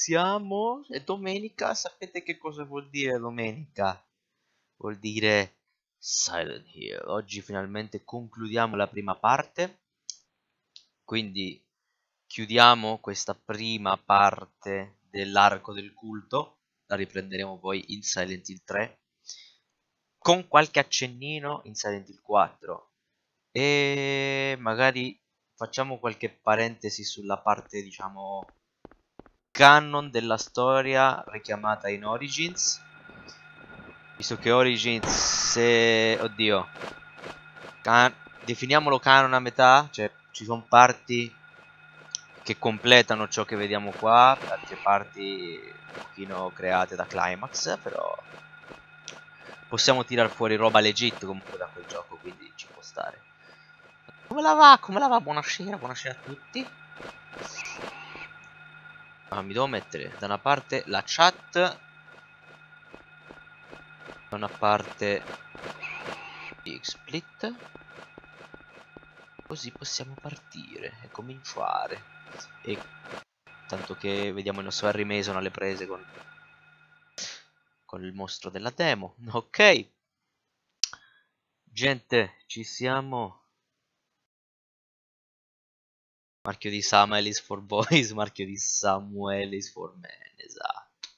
siamo. È domenica. Sapete che cosa vuol dire domenica? Vuol dire Silent Hill. Oggi finalmente concludiamo la prima parte. Quindi chiudiamo questa prima parte dell'arco del culto. La riprenderemo poi in Silent Hill 3. Con qualche accennino in Silent Hill 4. E magari facciamo qualche parentesi sulla parte, diciamo, canon della storia richiamata in Origins, visto che Origins, se... oddio, definiamolo canon a metà, cioè ci sono parti che completano ciò che vediamo qua, altre parti un pochino create da Climax, però possiamo tirar fuori roba legit comunque da quel gioco, quindi ci può stare. Come la va? Come la va? Buonasera, buonasera a tutti. Mi devo mettere da una parte la chat, da una parte XSplit, così possiamo partire e cominciare. E tanto che vediamo il nostro Harry Mason alle prese con il mostro della demo. Ok, gente, ci siamo. Marchio di Samuel is for boys, marchio di Samuel is for men, esatto.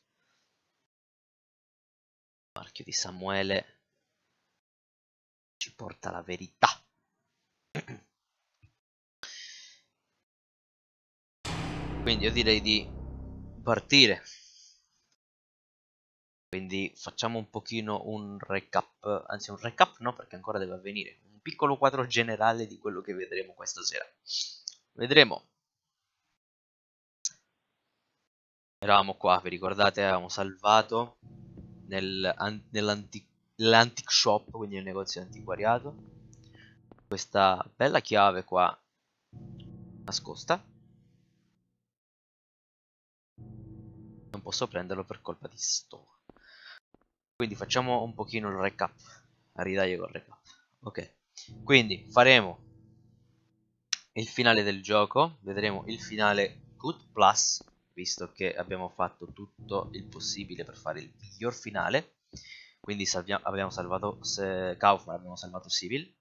Marchio di Samuele ci porta alla verità. Quindi io direi di partire. Quindi facciamo un pochino un recap, anzi un recap no, perché ancora deve avvenire. Un piccolo quadro generale di quello che vedremo questa sera. Vedremo. Eravamo qua, vi ricordate? Avevamo salvato nell'antique shop, quindi nel negozio di antiquariato, questa bella chiave qua nascosta. Non posso prenderlo per colpa di sto. Quindi facciamo un pochino il recap. Ridagli col recap. Ok. Quindi faremo il finale del gioco. Vedremo il finale Good Plus, visto che abbiamo fatto tutto il possibile per fare il miglior finale. Quindi abbiamo salvato Kaufman, abbiamo salvato Civil.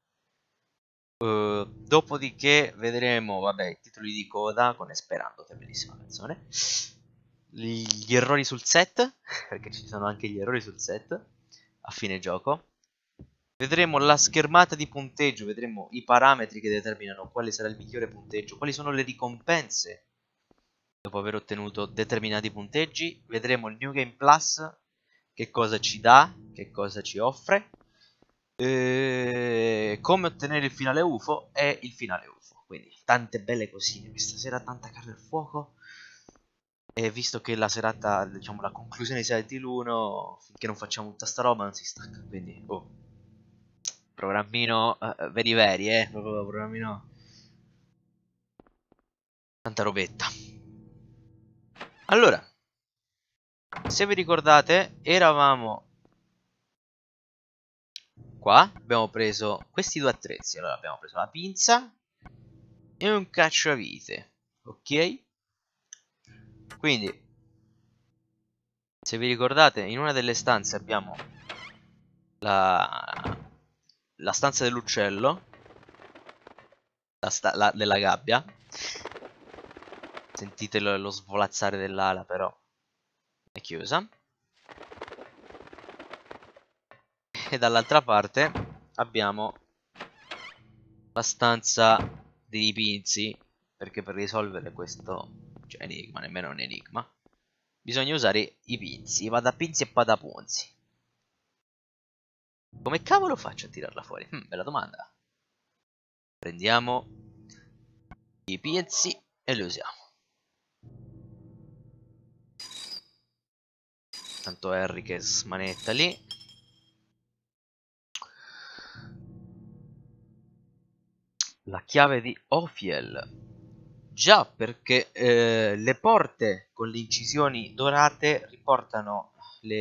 Dopodiché vedremo, vabbè, i titoli di coda con Esperando, che è bellissima canzone. Gli errori sul set, perché ci sono anche gli errori sul set a fine gioco. Vedremo la schermata di punteggio, vedremo i parametri che determinano quale sarà il migliore punteggio, quali sono le ricompense dopo aver ottenuto determinati punteggi. Vedremo il New Game Plus, che cosa ci dà, che cosa ci offre, come ottenere il finale UFO e il finale UFO. Quindi tante belle cosine, questa sera tanta carne al fuoco. E visto che la serata, diciamo, la conclusione di Silent Hill 1, finché non facciamo tutta sta roba non si stacca, quindi programmino veri veri, proprio programmino tanta robetta. Allora, se vi ricordate, eravamo qua, abbiamo preso questi due attrezzi. Allora abbiamo preso la pinza e un cacciavite, ok? Quindi, se vi ricordate, in una delle stanze abbiamo la stanza dell'uccello, della gabbia. Sentite lo svolazzare dell'ala, però è chiusa. E dall'altra parte abbiamo la stanza dei dipinzi, perché per risolvere questo, cioè, enigma, nemmeno un enigma, bisogna usare i pinzi, vadapinzi e padapunzi. Come cavolo faccio a tirarla fuori? Bella domanda. Prendiamo i pinzi e li usiamo. Tanto Harry che smanetta lì. La chiave di Ophiel. Già, perché le porte con le incisioni dorate riportano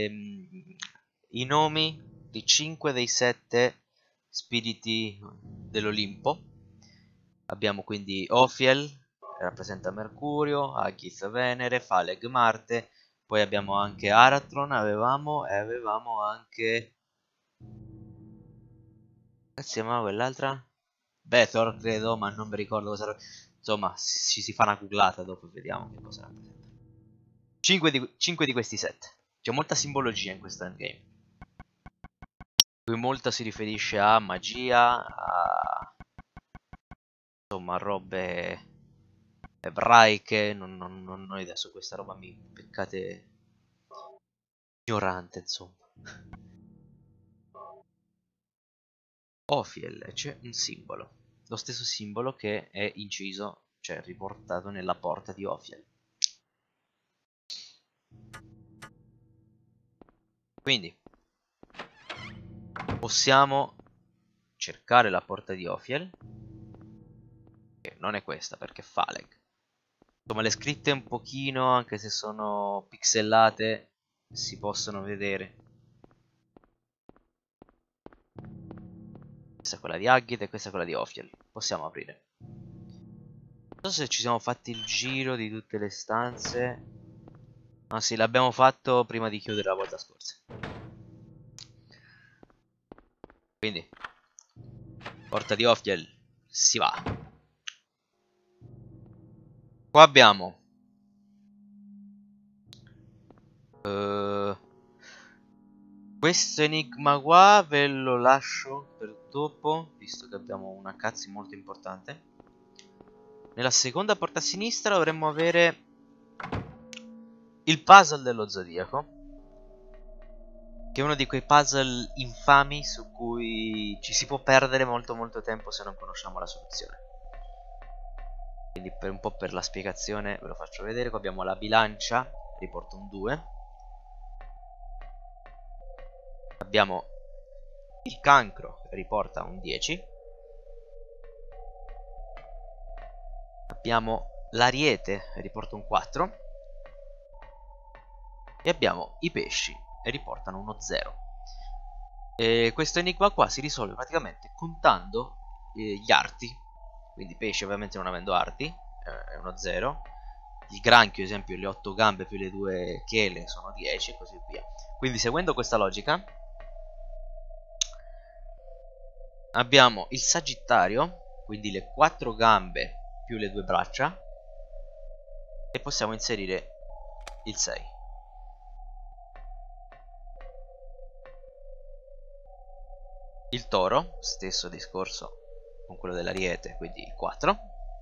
i nomi di 5 dei 7 spiriti dell'Olimpo. Abbiamo quindi Ophiel, rappresenta Mercurio, Akith Venere, Phaleg Marte, poi abbiamo anche Aratron, avevamo, e avevamo anche... Che si chiamava quell'altra? Bethor, credo, ma non mi ricordo cosa... Insomma, ci si fa una googlata dopo, vediamo che cosa rappresenta. 5 di questi 7. C'è molta simbologia in questo endgame. Qui molta si riferisce a magia, a... insomma, robe ebraiche. Non ho idea su questa roba, mi peccate ignorante, insomma. Ophiel, c'è un simbolo. Lo stesso simbolo che è inciso, cioè riportato nella porta di Ophiel. Quindi possiamo cercare la porta di Ophiel, che non è questa perché è Phaleg. Insomma, le scritte un pochino, anche se sono pixelate, si possono vedere. Questa è quella di Aggit e questa è quella di Ophiel. Possiamo aprire. Non so se ci siamo fatti il giro di tutte le stanze. Ah sì, l'abbiamo fatto prima di chiudere la volta scorsa. Quindi, porta di Ophiel, si va. Qua abbiamo questo enigma qua ve lo lascio per dopo, visto che abbiamo una cutscene molto importante. Nella seconda porta a sinistra dovremmo avere il puzzle dello zodiaco, che è uno di quei puzzle infami su cui ci si può perdere molto tempo se non conosciamo la soluzione. Quindi per un po' per la spiegazione ve lo faccio vedere. Qua abbiamo la bilancia, riporta un 2. Abbiamo il cancro, che riporta un 10. Abbiamo l'ariete, che riporta un 4. E abbiamo i pesci, e riportano uno 0. E questo enigma qua si risolve praticamente contando gli arti. Quindi pesci ovviamente non avendo arti, è uno 0. Il granchio, ad esempio, le 8 gambe più le 2 chele sono 10 e così via. Quindi seguendo questa logica abbiamo il Sagittario, quindi le 4 gambe più le 2 braccia, e possiamo inserire il 6. Il Toro, stesso discorso con quello dell'Ariete, quindi il 4.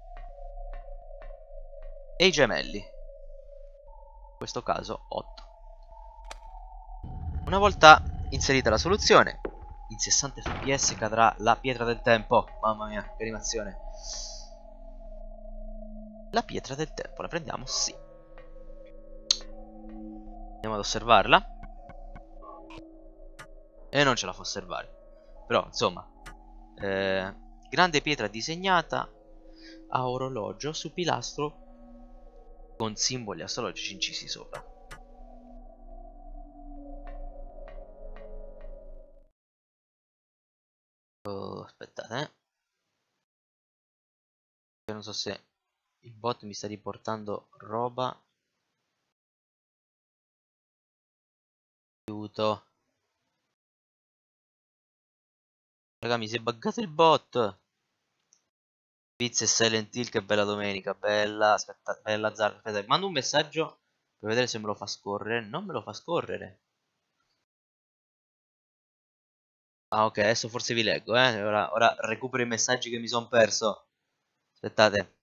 E i Gemelli, in questo caso 8. Una volta inserita la soluzione, in 60 fps cadrà la pietra del tempo. Mamma mia, che animazione. La pietra del tempo, la prendiamo? Sì. Andiamo ad osservarla. E non ce la fa osservare. Però, insomma, grande pietra disegnata a orologio su pilastro con simboli astrologici incisi sopra. Oh, aspettate, non so se il bot mi sta riportando roba. Aiuto. Raga, mi si è buggato il bot. Pizza e Silent Hill, che bella domenica. Bella, aspetta, bella Zara. Aspetta, mando un messaggio per vedere se me lo fa scorrere. Non me lo fa scorrere. Ah, ok, adesso forse vi leggo, ora recupero i messaggi che mi sono perso. Aspettate.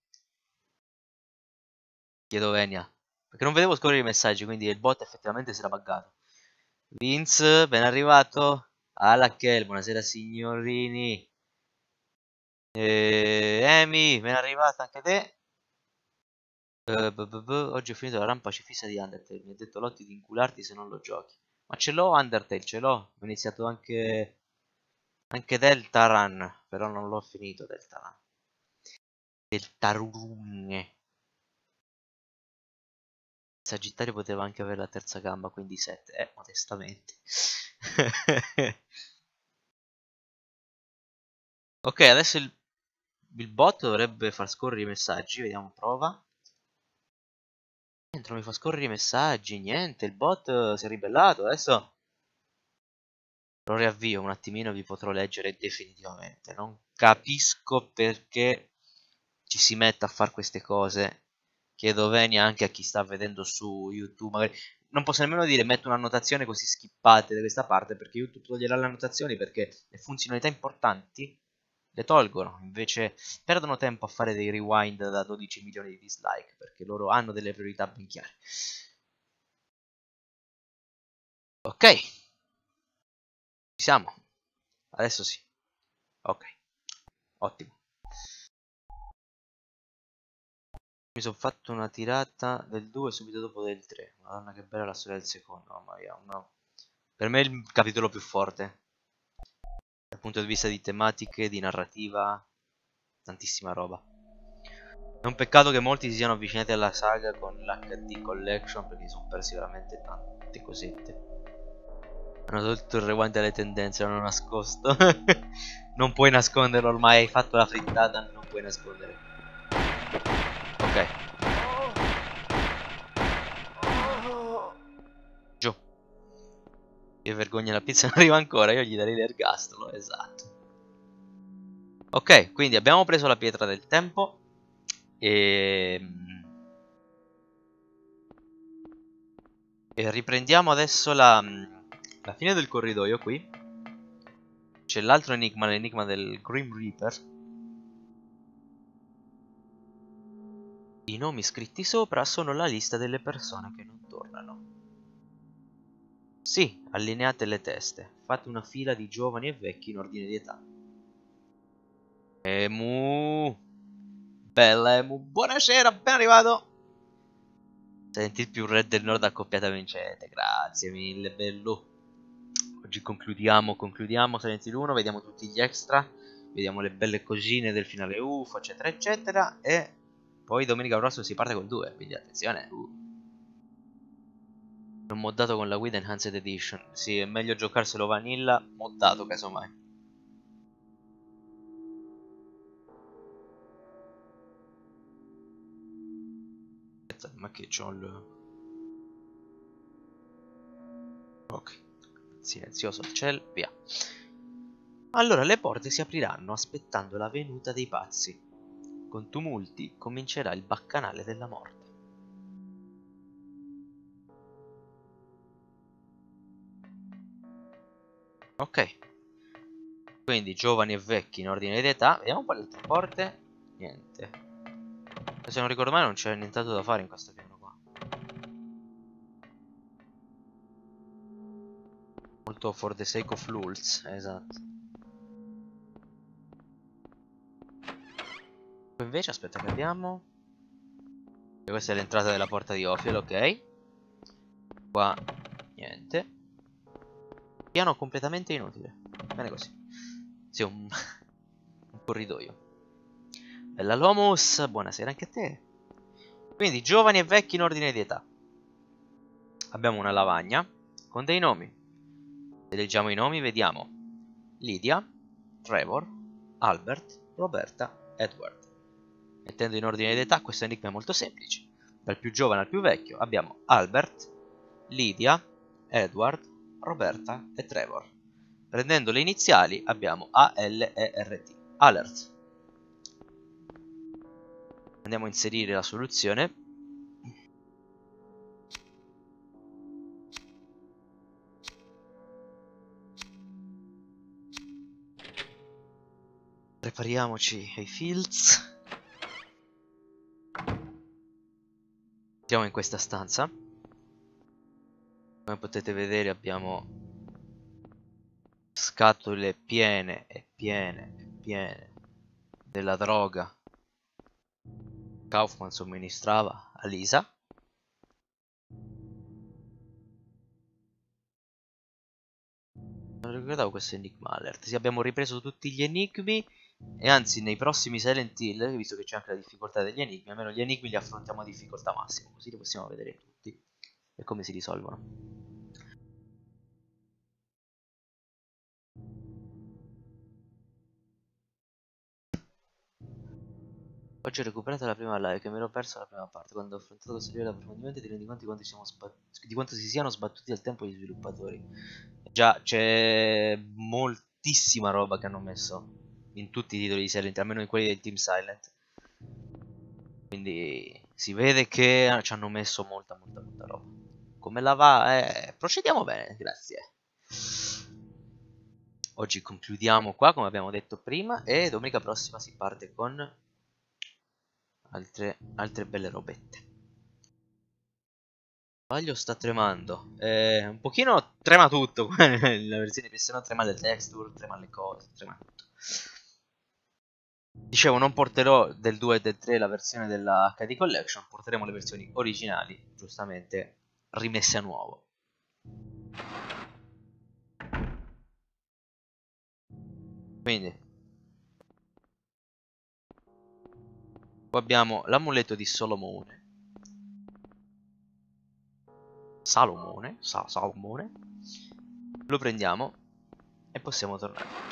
Chiedo venia. Perché non vedevo scorrere i messaggi, quindi il bot effettivamente si era buggato. Vince, ben arrivato. Alakel, buonasera signorini. Amy, ben arrivata anche te. Oggi ho finito la rampa pacifista di Undertale. Mi ha detto Lotti di incularti se non lo giochi. Ma ce l'ho Undertale, ce l'ho. Ho iniziato anche Deltarune, però non l'ho finito Deltarune. Deltarune. Sagittario poteva anche avere la terza gamba, quindi 7, modestamente. Ok, adesso il bot dovrebbe far scorrere i messaggi. Vediamo, prova. Niente, non mi fa scorrere i messaggi. Niente, il bot si è ribellato. Adesso lo riavvio un attimino, vi potrò leggere definitivamente. Non capisco perché ci si metta a fare queste cose. Chiedo venia anche a chi sta vedendo su YouTube. Magari non posso nemmeno dire metto un'annotazione così skippate da questa parte, perché YouTube toglierà le annotazioni, perché le funzionalità importanti le tolgono. Invece perdono tempo a fare dei rewind da 12 milioni di dislike, perché loro hanno delle priorità ben chiare. Ok, ci siamo. Adesso sì. Ok, ottimo. Mi sono fatto una tirata del 2 subito dopo del 3. Madonna, che bella la storia del secondo. Mamma mia, no. Per me è il capitolo più forte. Dal punto di vista di tematiche, di narrativa, tantissima roba. È un peccato che molti si siano avvicinati alla saga con l'HD Collection, perché si sono persi veramente tante cosette. Hanno tolto il rewind delle tendenze, l'hanno nascosto. Non puoi nasconderlo ormai, hai fatto la frittata, non puoi nascondere. Ok. Giù. Che vergogna, la pizza non arriva ancora, io gli darei l'ergastolo, esatto. Ok, quindi abbiamo preso la pietra del tempo e riprendiamo adesso la fine del corridoio qui. C'è l'altro enigma, l'enigma del Grim Reaper. I nomi scritti sopra sono la lista delle persone che non tornano. Sì, allineate le teste. Fate una fila di giovani e vecchi in ordine di età. Emu. Bella Emu. Buonasera, ben arrivato. Senti il più red del nord accoppiata vincente. Grazie mille, bello. Oggi concludiamo Silent Hill 1, vediamo tutti gli extra, vediamo le belle cosine del finale UFO, eccetera, eccetera. E poi domenica prossima si parte col 2, quindi attenzione. Non moddato con la guida Enhanced Edition. Sì, è meglio giocarselo vanilla, moddato casomai. Aspetta, ma che c'ho il... Ok. Silenzioso il ciel, via. Allora le porte si apriranno aspettando la venuta dei pazzi. Con tumulti comincerà il baccanale della morte. Ok. Quindi giovani e vecchi in ordine di età. Vediamo un po' le altre porte. Niente. Se non ricordo male non c'è nient'altro da fare in questo piano qua. Molto for the sake of lulz. Esatto. Poi invece aspetta che abbiamo. E questa è l'entrata della porta di Ophiel, ok. Qua niente. Piano completamente inutile. Bene così. Sì, un corridoio. Bella Lomus, buonasera anche a te. Quindi giovani e vecchi in ordine di età. Abbiamo una lavagna con dei nomi. Se leggiamo i nomi vediamo Lydia, Trevor, Albert, Roberta, Edward. Mettendo in ordine d'età questo enigma è molto semplice. Dal più giovane al più vecchio abbiamo Albert, Lydia, Edward, Roberta e Trevor. Prendendo le iniziali abbiamo ALERT. Alert. Andiamo a inserire la soluzione. Prepariamoci ai fields. Siamo in questa stanza. Come potete vedere abbiamo scatole piene e piene e piene della droga Kaufman somministrava a Lisa. Non ricordavo questo Enigma Alert. Sì, abbiamo ripreso tutti gli enigmi. E anzi, nei prossimi Silent Hill, visto che c'è anche la difficoltà degli enigmi, almeno gli enigmi li affrontiamo a difficoltà massima, così li possiamo vedere tutti e come si risolvono. Oggi ho recuperato la prima live che mi ero perso la prima parte. Quando ho affrontato questo livello di approfondimento ti rendi conto di quanto si siano sbattuti al tempo gli sviluppatori. Già, c'è moltissima roba che hanno messo in tutti i titoli di Silent, almeno in quelli del Team Silent. Quindi si vede che ci hanno messo molta roba. Come la va? Procediamo bene, grazie. Oggi concludiamo qua, come abbiamo detto prima, e domenica prossima si parte con altre belle robette. Il vaglio sta tremando. Un pochino trema tutto. La versione PS1 trema le texture, trema le cose, trema tutto. Dicevo, non porterò del 2 e del 3 la versione della HD Collection, porteremo le versioni originali, giustamente rimesse a nuovo. Quindi qua abbiamo l'amuleto di Salomone. Salomone. Lo prendiamo e possiamo tornare.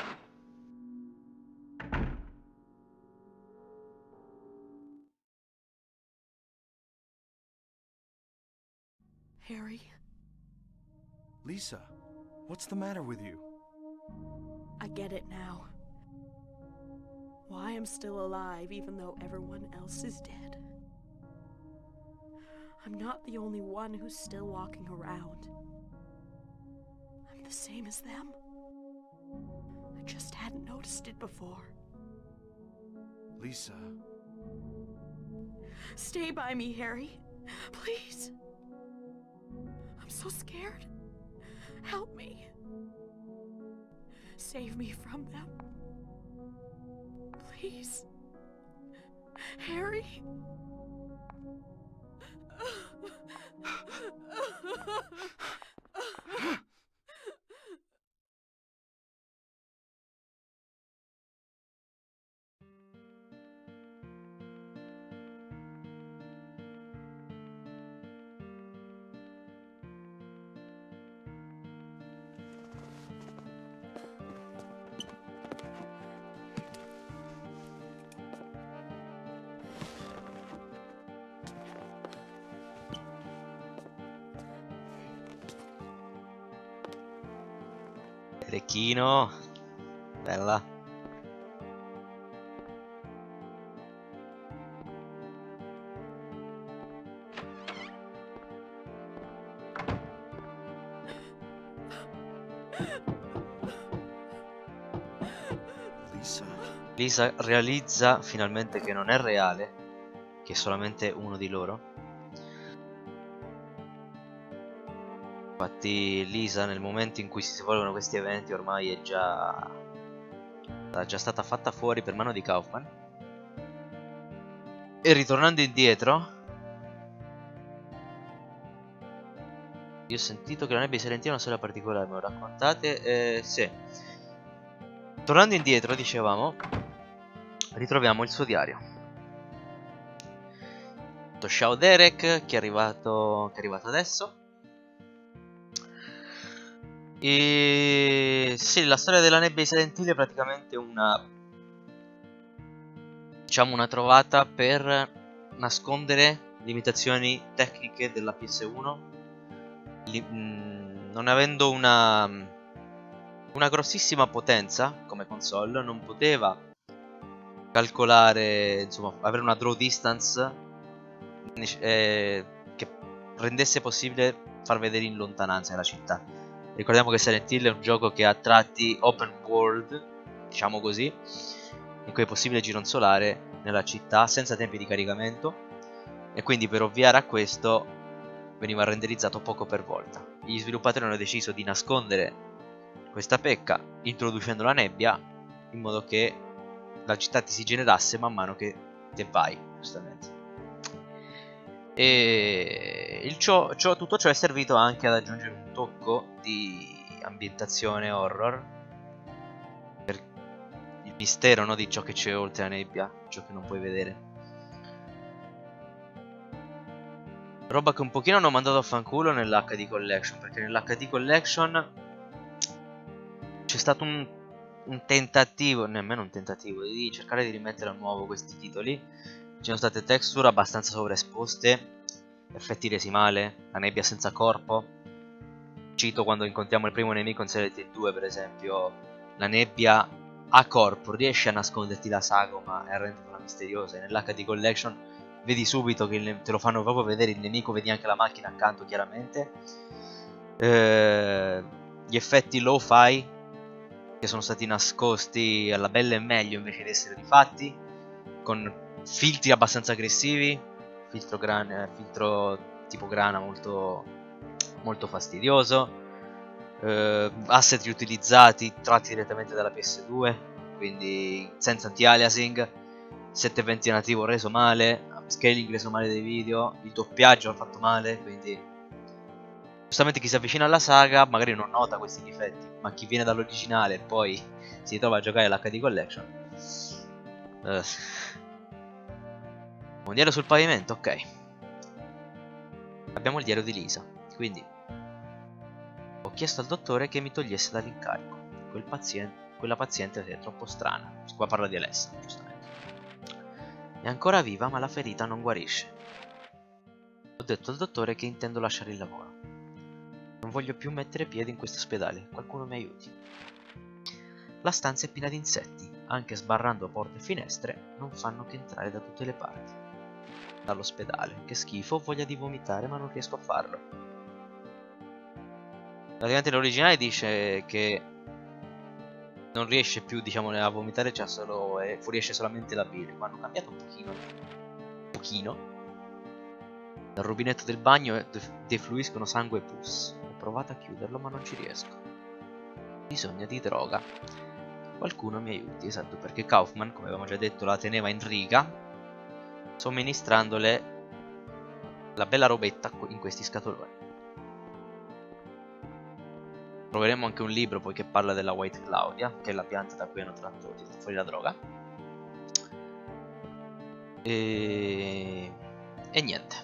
Harry? Lisa, what's the matter with you? I get it now. Why I'm still alive even though everyone else is dead. I'm not the only one who's still walking around. I'm the same as them. I just hadn't noticed it before. Lisa. Stay by me, Harry. Please. I'm so scared. Help me. Save me from them. Please. Harry? Recchino. Bella. Lisa realizza finalmente che non è reale, che è solamente uno di loro. Infatti Lisa nel momento in cui si svolgono questi eventi ormai è già stata fatta fuori per mano di Kaufman. E ritornando indietro, io ho sentito che la nebbia di Silent Hill è una storia particolare, me lo raccontate? Sì. Tornando indietro, dicevamo, ritroviamo il suo diario. Toshao Derek, che è arrivato adesso. E sì, la storia della nebbia di Silent Hill è praticamente una, diciamo, una trovata per nascondere limitazioni tecniche della PS1, non avendo una grossissima potenza come console, non poteva calcolare, insomma, avere una draw distance che rendesse possibile far vedere in lontananza la città. Ricordiamo che Silent Hill è un gioco che ha tratti open world, diciamo così, in cui è possibile gironzolare nella città senza tempi di caricamento, e quindi per ovviare a questo veniva renderizzato poco per volta. Gli sviluppatori hanno deciso di nascondere questa pecca introducendo la nebbia in modo che la città ti si generasse man mano che te vai, giustamente. E tutto ciò è servito anche ad aggiungere un tocco di ambientazione horror per il mistero, no, di ciò che c'è oltre la nebbia, ciò che non puoi vedere. Roba che un pochino hanno mandato a fanculo nell'HD Collection, perché nell'HD Collection c'è stato un tentativo, nemmeno un tentativo, di cercare di rimettere a nuovo questi titoli, Ci sono state texture abbastanza sovraesposte, effetti resi male, la nebbia senza corpo. Cito quando incontriamo il primo nemico in Silent Hill 2 per esempio, la nebbia a corpo riesce a nasconderti la sagoma e a renderla misteriosa, e nell'HD Collection vedi subito che te lo fanno proprio vedere il nemico, vedi anche la macchina accanto chiaramente. Gli effetti lo-fi che sono stati nascosti alla bella e meglio invece di essere rifatti, con filtri abbastanza aggressivi, filtro tipo grana molto, molto fastidioso, asset riutilizzati tratti direttamente dalla PS2, quindi senza anti-aliasing, 720 nativo reso male, upscaling reso male dei video, il doppiaggio fatto male, quindi giustamente chi si avvicina alla saga magari non nota questi difetti, ma chi viene dall'originale e poi si trova a giocare l'HD Collection. Un diario sul pavimento, ok. Abbiamo il diario di Lisa, quindi ho chiesto al dottore che mi togliesse dall'incarico. Quella paziente è troppo strana. Qua parla di Alessa, giustamente. È ancora viva, ma la ferita non guarisce. Ho detto al dottore che intendo lasciare il lavoro. Non voglio più mettere piede in questo ospedale. Qualcuno mi aiuti. La stanza è piena di insetti. Anche sbarrando porte e finestre, non fanno che entrare da tutte le parti. Dall'ospedale. Che schifo, ho voglia di vomitare, ma non riesco a farlo. Praticamente l'originale dice che non riesce più, diciamo, a vomitare, c'ha solo, fuoriesce solamente la bile. Ma hanno cambiato un pochino. Dal rubinetto del bagno defluiscono sangue e pus. Ho provato a chiuderlo, ma non ci riesco. Bisogna di droga. Qualcuno mi aiuti, esatto, perché Kaufman, come avevamo già detto, la teneva in riga, somministrandole la bella robetta in questi scatoloni. Troveremo anche un libro poi che parla della White Claudia, che è la pianta da cui hanno tratto fuori la droga. E niente.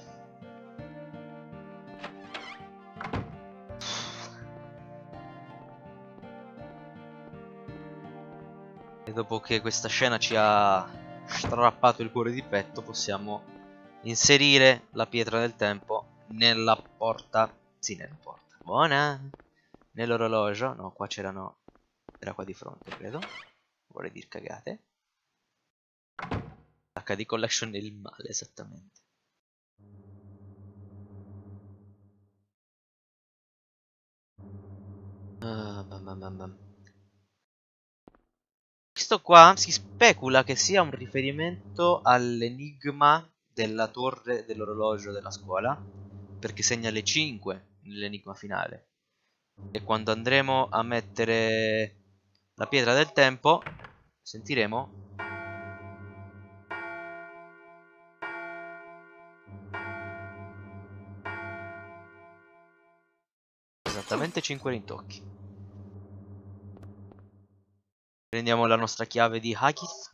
E dopo che questa scena ci ha strappato il cuore di petto, possiamo inserire la pietra del tempo nella porta. Sì, nella porta. Buona! Nell'orologio. No, qua c'erano. Era qua di fronte, credo. Vorrei dire cagate. HD Collection è il male, esattamente. Questo qua si specula che sia un riferimento all'enigma della torre dell'orologio della scuola, perché segna le 5 nell'enigma finale. E quando andremo a mettere la pietra del tempo, sentiremo esattamente 5 rintocchi. Prendiamo la nostra chiave di Hagith.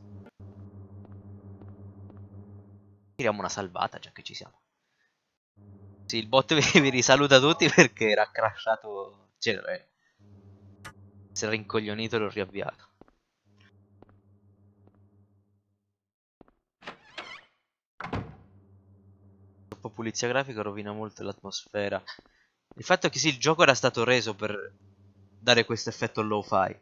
Tiriamo una salvata già che ci siamo. Sì, il bot vi risaluta tutti perché era crashato. Cioè, si era rincoglionito e l'ho riavviato. Troppo pulizia grafica rovina molto l'atmosfera. Il fatto è che sì, il gioco era stato reso per dare questo effetto low-fi.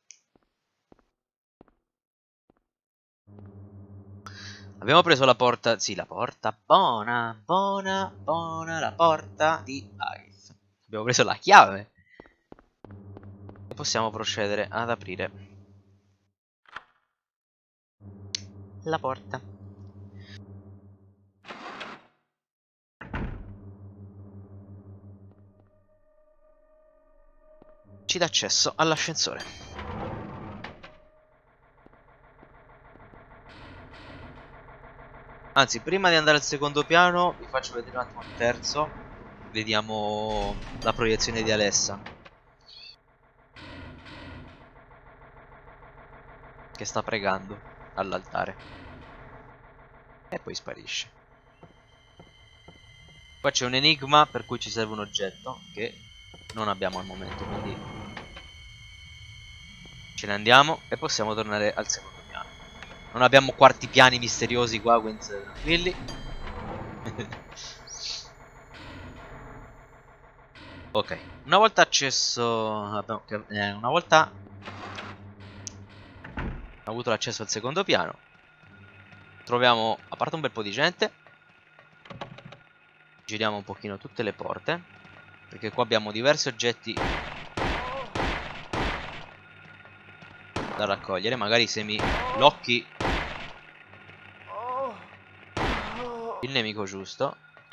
Abbiamo preso la porta. Sì, la porta. Buona, buona, buona. La porta di Hagith. Abbiamo preso la chiave. E possiamo procedere ad aprire la porta. Ci dà accesso all'ascensore. Anzi, prima di andare al secondo piano vi faccio vedere un attimo il terzo. Vediamo la proiezione di Alessa, che sta pregando all'altare e poi sparisce. Qua c'è un enigma per cui ci serve un oggetto che non abbiamo al momento, quindi ce ne andiamo e possiamo tornare al secondo piano. Non abbiamo quarti piani misteriosi qua, quindi state tranquilli. Ok, una volta accesso... una volta avuto l'accesso al secondo piano, troviamo, a parte un bel po' di gente, giriamo un pochino tutte le porte, perché qua abbiamo diversi oggetti da raccogliere. Magari se mi blocchi il nemico giusto.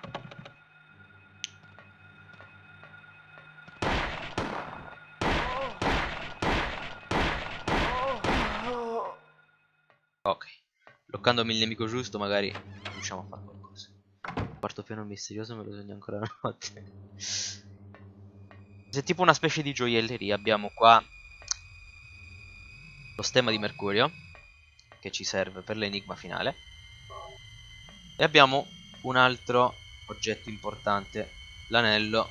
Ok, bloccandomi il nemico giusto magari riusciamo a fare qualcosa. Quarto piano misterioso, me lo sogno ancora una notte. È tipo una specie di gioielleria. Abbiamo qua lo stemma di Mercurio, che ci serve per l'enigma finale. E abbiamo un altro oggetto importante, l'anello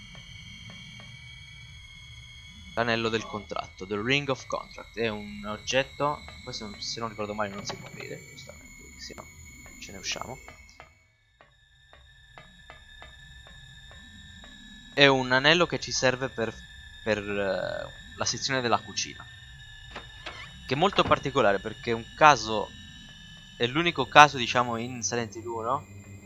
del contratto, the Ring of Contract. È un oggetto, questo se non ricordo male non si può aprire, giustamente, quindi se no ce ne usciamo. È un anello che ci serve per la sezione della cucina, che è molto particolare perché è un caso, è l'unico caso diciamo in Silent Hill 1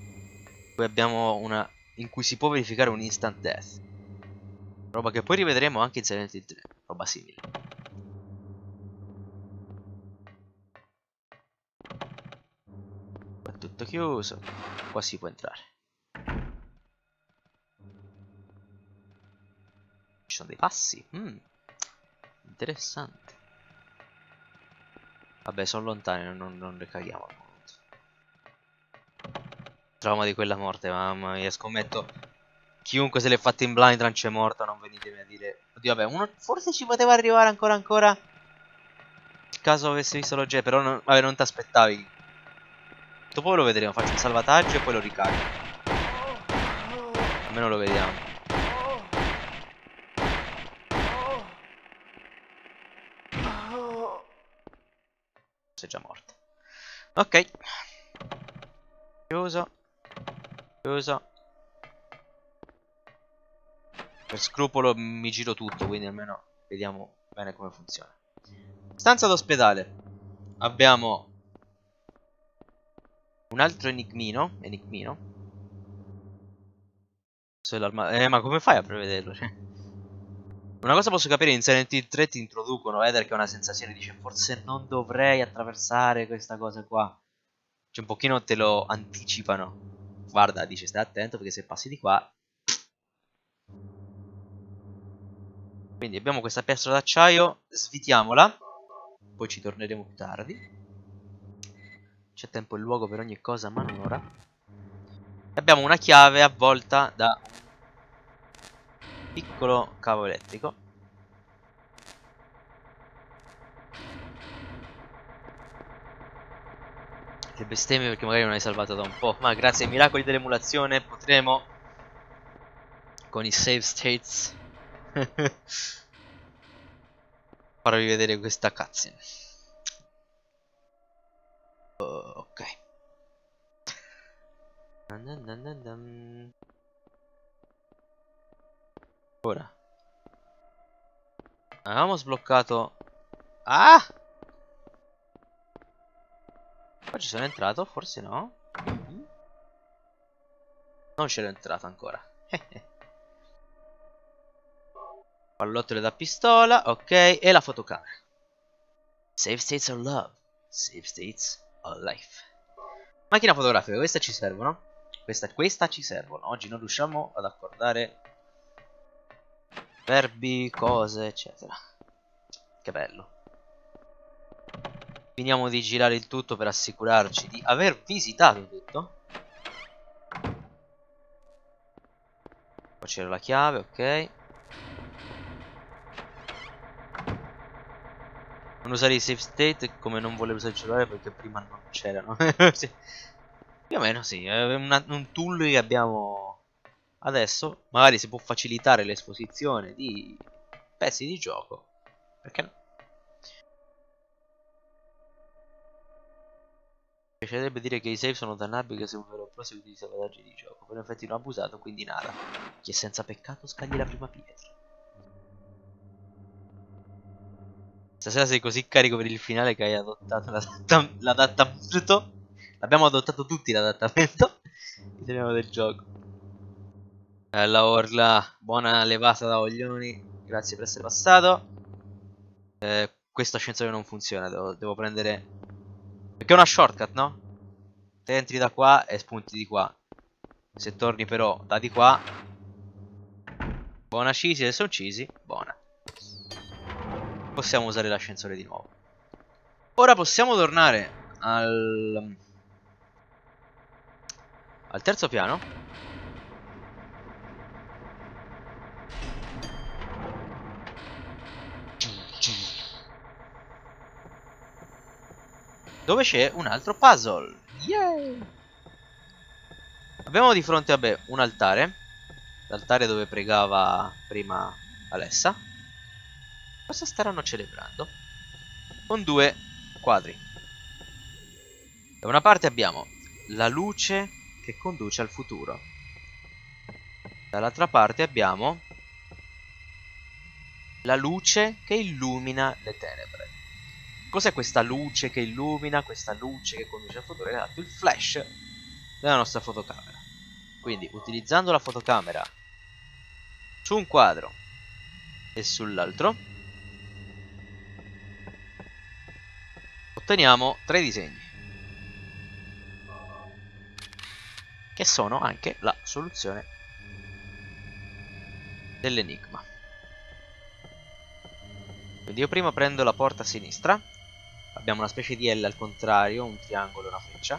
in cui si può verificare un instant death, roba che poi rivedremo anche in Silent Hill 3, roba simile. È tutto chiuso, qua si può entrare. Ci sono dei passi, interessante. Vabbè, sono lontani, non le caghiamo al momento. Trauma di quella morte, mamma mia, scommetto. Chiunque se l'è fatta in blind trance è morta, non venitemi a dire. Oddio, vabbè, uno forse ci poteva arrivare ancora. Nel caso avesse visto l'oggetto, però vabbè, non ti aspettavi. Dopo lo vedremo, faccio un salvataggio e poi lo ricarico. Almeno lo vediamo. Sei già morto. Ok. Chiuso. Per scrupolo mi giro tutto, quindi almeno vediamo bene come funziona. Stanza d'ospedale. Abbiamo un altro enigmino. Ma come fai a prevederlo? Una cosa posso capire, in Silent Hill 3 ti introducono Eder che è una sensazione, dice forse non dovrei attraversare questa cosa qua. Cioè un pochino te lo anticipano. Guarda, dice stai attento perché se passi di qua. Quindi abbiamo questa piastra d'acciaio, svitiamola. Poi ci torneremo più tardi. C'è tempo e luogo per ogni cosa, ma non ora. E abbiamo una chiave avvolta da un piccolo cavo elettrico. Le bestemmie perché magari non hai salvato da un po'. Ma grazie ai miracoli dell'emulazione potremo, con i save states, farvi vedere questa cutscene. Ok. Ora avevamo sbloccato. Ah! Qua ci sono entrato? Forse no. Non c'ero entrato ancora. Pallottole da pistola, ok. E la fotocamera. Save states of love. Save states of life. Macchina fotografica, queste ci servono. Questa ci servono. Oggi non riusciamo ad accordare verbi, cose, eccetera. Che bello. Finiamo di girare il tutto per assicurarci di aver visitato tutto. Qua c'era la chiave, ok. Non usare i save state come non volevo usare il cellulare perché prima non c'erano. Sì. Più o meno sì, è un tool che abbiamo adesso. Magari si può facilitare l'esposizione di pezzi di gioco. Perché no? piacerebbe dire che i save sono dannabili che se un vero pro si utilizza vantaggi di gioco. Per effetti non abusato, quindi nada. Chi è senza peccato scagli la prima pietra. Stasera sei così carico per il finale che hai adottato l'adattamento. L'abbiamo adottato tutti l'adattamento. Italiano del gioco. Bella Orla, buona levata da Oglioni. Grazie per essere passato. Questo ascensore non funziona, devo prendere... Perché è una shortcut, no? Te entri da qua e spunti di qua. Se torni però da di qua... Buona Cisi, adesso un Cisi. Buona. Possiamo usare l'ascensore di nuovo. Ora possiamo tornare al terzo piano. Dove c'è un altro puzzle. Yay! Abbiamo di fronte a me un altare. L'altare dove pregava prima Alessa. Cosa staranno celebrando? Con due quadri. Da una parte abbiamo la luce che conduce al futuro. Dall'altra parte abbiamo la luce che illumina le tenebre. Cos'è questa luce che illumina, questa luce che conduce al futuro? È esatto, il flash della nostra fotocamera. Quindi utilizzando la fotocamera su un quadro e sull'altro otteniamo 3 disegni che sono anche la soluzione dell'enigma. Quindi io prima prendo la porta a sinistra. Abbiamo una specie di L al contrario, un triangolo e una freccia.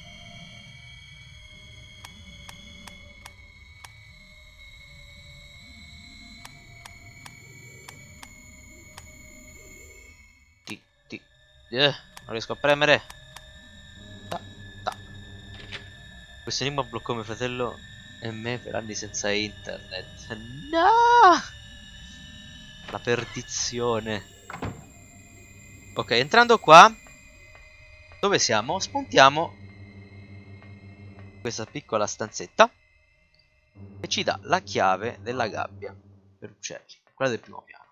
Non riesco a premere. Questo enigma bloccò mio fratello e me per anni senza internet. No! La perdizione. Ok, entrando qua, dove siamo? Spuntiamo questa piccola stanzetta e ci dà la chiave della gabbia per uccelli, quella del primo piano.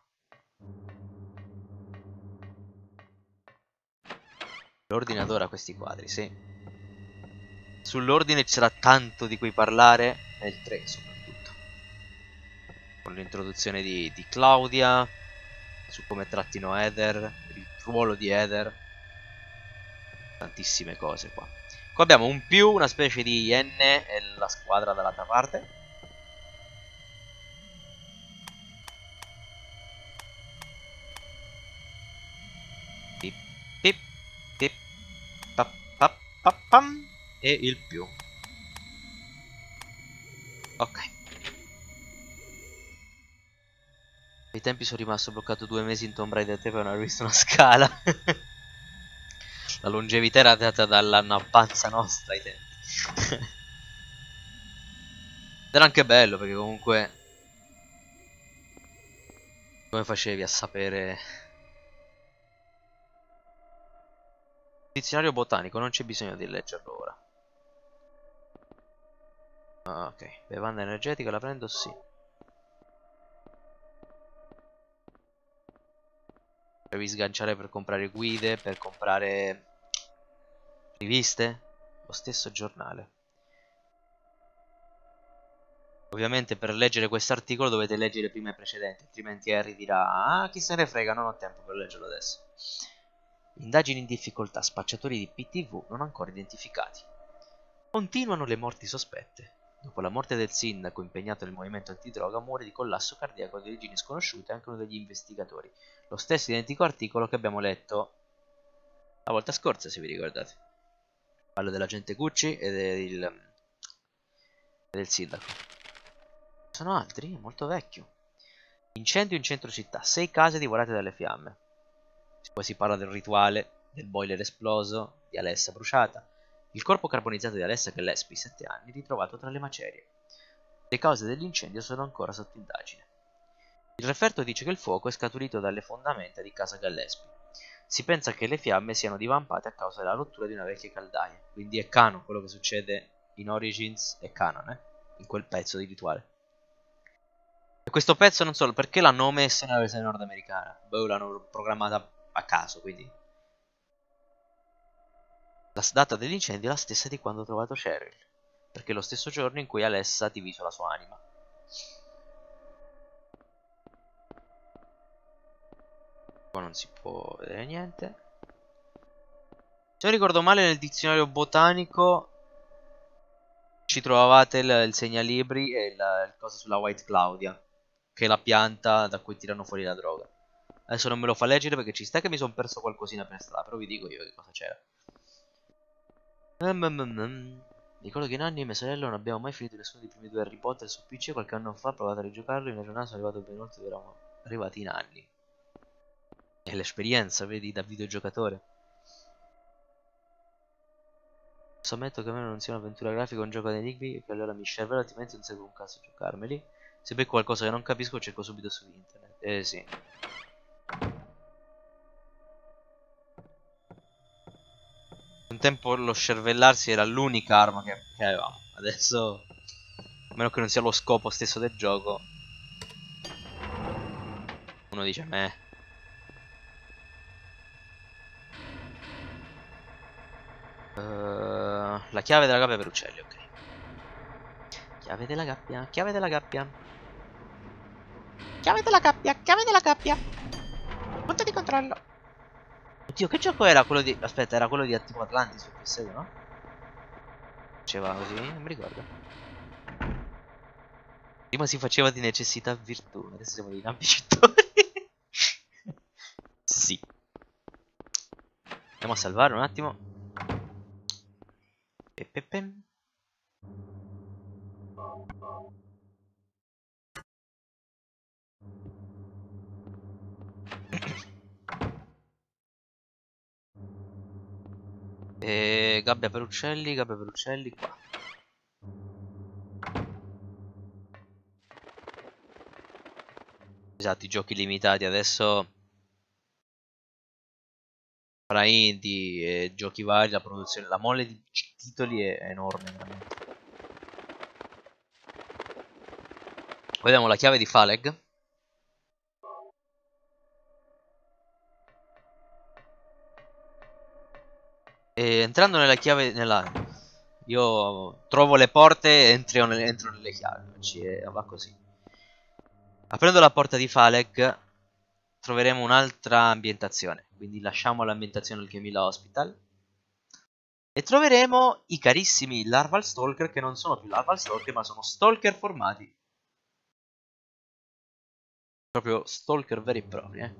L'ordine adora questi quadri, sì. Sull'ordine c'era tanto di cui parlare nel 3 soprattutto. Con l'introduzione di Claudia, su come trattino Heather, il ruolo di Heather. Tantissime cose qua. Qua abbiamo un più, una specie di N e la squadra dall'altra parte. Pip, pip, pip, pap, pap, pap, pam, e il più. Ok. Ai tempi sono rimasto bloccato 2 mesi in Tomb Raider 3 per non aver visto una scala. La longevità era data dalla panza nostra ai tempi. Era anche bello perché comunque come facevi a sapere? Dizionario botanico, non c'è bisogno di leggerlo ora. Ah, ok, bevanda energetica la prendo? Sì. Devi sganciare per comprare guide, per comprare riviste, lo stesso giornale. Ovviamente per leggere questo articolo dovete leggere prima i precedenti, altrimenti Harry dirà: ah, chi se ne frega, non ho tempo per leggerlo adesso. Indagini in difficoltà, spacciatori di PTV non ancora identificati. Continuano le morti sospette. Dopo la morte del sindaco impegnato nel movimento antidroga muore di collasso cardiaco di origini sconosciute anche uno degli investigatori. Lo stesso identico articolo che abbiamo letto la volta scorsa, se vi ricordate. Parlo dell'agente Gucci e del sindaco. Sono altri? È molto vecchio. Incendio in centro città, 6 case divorate dalle fiamme. Poi si parla del rituale, del boiler esploso, di Alessa bruciata. Il corpo carbonizzato di Alessa Gillespie, 7 anni, ritrovato tra le macerie. Le cause dell'incendio sono ancora sotto indagine. Il referto dice che il fuoco è scaturito dalle fondamenta di casa Gillespie. Si pensa che le fiamme siano divampate a causa della rottura di una vecchia caldaia. Quindi è canon quello che succede in Origins, è canon, in quel pezzo di rituale. E questo pezzo non solo, perché l'hanno messo nella versione nordamericana? Boh, l'hanno programmata a caso, quindi. La data dell'incendio è la stessa di quando ho trovato Cheryl, perché è lo stesso giorno in cui Alessa ha diviso la sua anima. Qua non si può vedere niente. Se non ricordo male, nel dizionario botanico ci trovavate il segnalibri e il coso sulla White Claudia, che è la pianta da cui tirano fuori la droga. Adesso non me lo fa leggere perché ci sta che mi sono perso qualcosina per strada, però vi dico io che cosa c'era. Ricordo che in anni mia sorella non abbiamo mai finito nessuno dei primi 2 Harry Potter su PC. Qualche anno fa ho provato a rigiocarlo. In giornata sono arrivato ben oltre, eravamo arrivati in anni. È l'esperienza, vedi, da videogiocatore. Ammetto che a me non sia un'avventura grafica o un gioco ad enigmi, che allora mi serve, altrimenti non serve un cazzo giocarmeli. Se becco qualcosa che non capisco cerco subito su internet. Sì. Un tempo lo scervellarsi era l'unica arma che avevamo. Adesso, a meno che non sia lo scopo stesso del gioco, uno dice meh. La chiave della gabbia per uccelli, ok. Chiave della gabbia, chiave della gabbia. Chiave della gabbia, chiave della gabbia. Punto di controllo. Oddio, che gioco era quello di... Aspetta, era quello di tipo Atlantis su PS2, no? Faceva così? Non mi ricordo. Prima si faceva di necessità virtù, adesso siamo dei navigatori. Sì. Andiamo a salvare un attimo. Gabbia per uccelli qua. Esatto, i giochi limitati adesso tra indie e giochi vari, la produzione, la mole di titoli è enorme veramente. Vediamo la chiave di Phaleg. E entrando nella chiave, io trovo le porte e entro nelle chiavi, va così. Aprendo la porta di Phaleg troveremo un'altra ambientazione, quindi lasciamo l'ambientazione del Chemilla Hospital e troveremo i carissimi Larval Stalker, che non sono più Larval Stalker ma sono Stalker formati. Proprio Stalker veri e propri,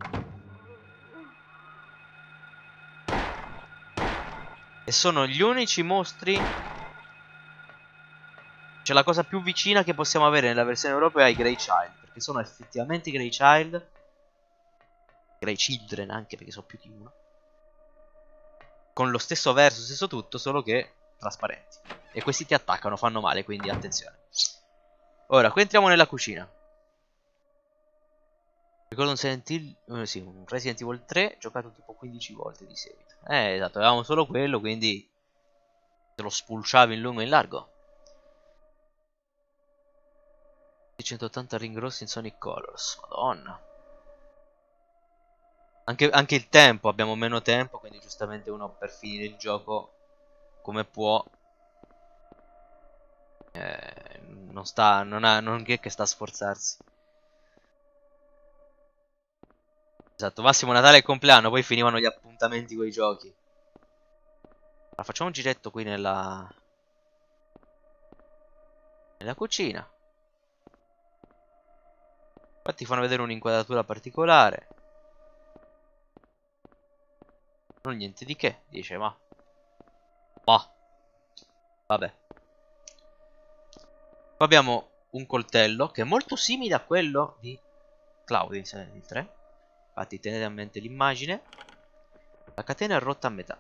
E sono gli unici mostri. Cioè la cosa più vicina che possiamo avere nella versione europea ai Grey Child, perché sono effettivamente Grey Child. Grey Children anche, perché sono più di uno. Con lo stesso verso, stesso tutto, solo che trasparenti. E questi ti attaccano, fanno male, quindi attenzione. Ora, qui entriamo nella cucina. Ricordo un Silent Hill, sì, un Resident Evil 3 giocato tipo 15 volte di seguito. Esatto, avevamo solo quello, quindi te lo spulciavi in lungo e in largo. 180 ring rossi in Sonic Colors, madonna. Anche il tempo, abbiamo meno tempo, quindi giustamente uno per finire il gioco come può. Non è che sta a sforzarsi. Esatto, massimo Natale e compleanno, poi finivano gli appuntamenti con i giochi. Allora, facciamo un giretto qui nella cucina. Qua ti fanno vedere un'inquadratura particolare. Non niente di che, dice, ma... Vabbè. Qua abbiamo un coltello che è molto simile a quello di Cloud in Silent Hill 3. Infatti tenete a mente l'immagine. La catena è rotta a metà.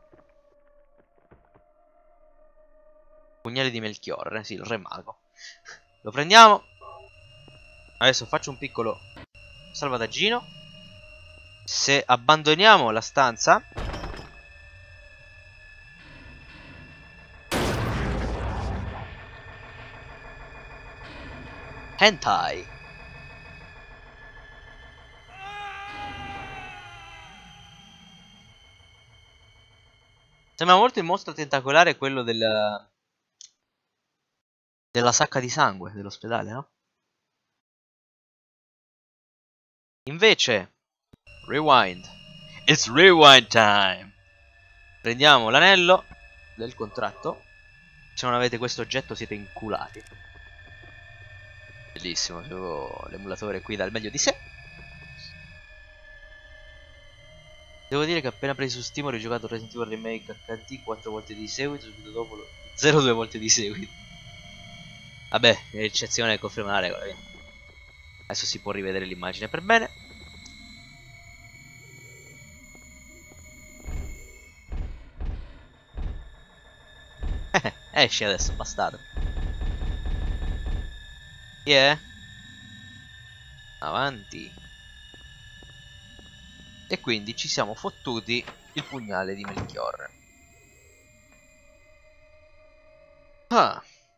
Pugnale di Melchiorre, sì, il re mago. Lo prendiamo. Adesso faccio un piccolo salvataggino. Se abbandoniamo la stanza, hentai. Sembra molto il mostro tentacolare quello della sacca di sangue dell'ospedale, no? Invece, rewind. It's rewind time. Prendiamo l'anello del contratto. Se non avete questo oggetto siete inculati. Bellissimo, l'emulatore qui dà il meglio di sé. Devo dire che appena preso su Steam ho rigiocato Resident Evil Remake HD 4 volte di seguito, subito dopo lo 0 2 volte di seguito. Vabbè, è l'eccezione che conferma la regola, via. Adesso si può rivedere l'immagine per bene. Esci adesso, bastardo. Chi è? Avanti. E quindi ci siamo fottuti il pugnale di Melchiorre. Ah.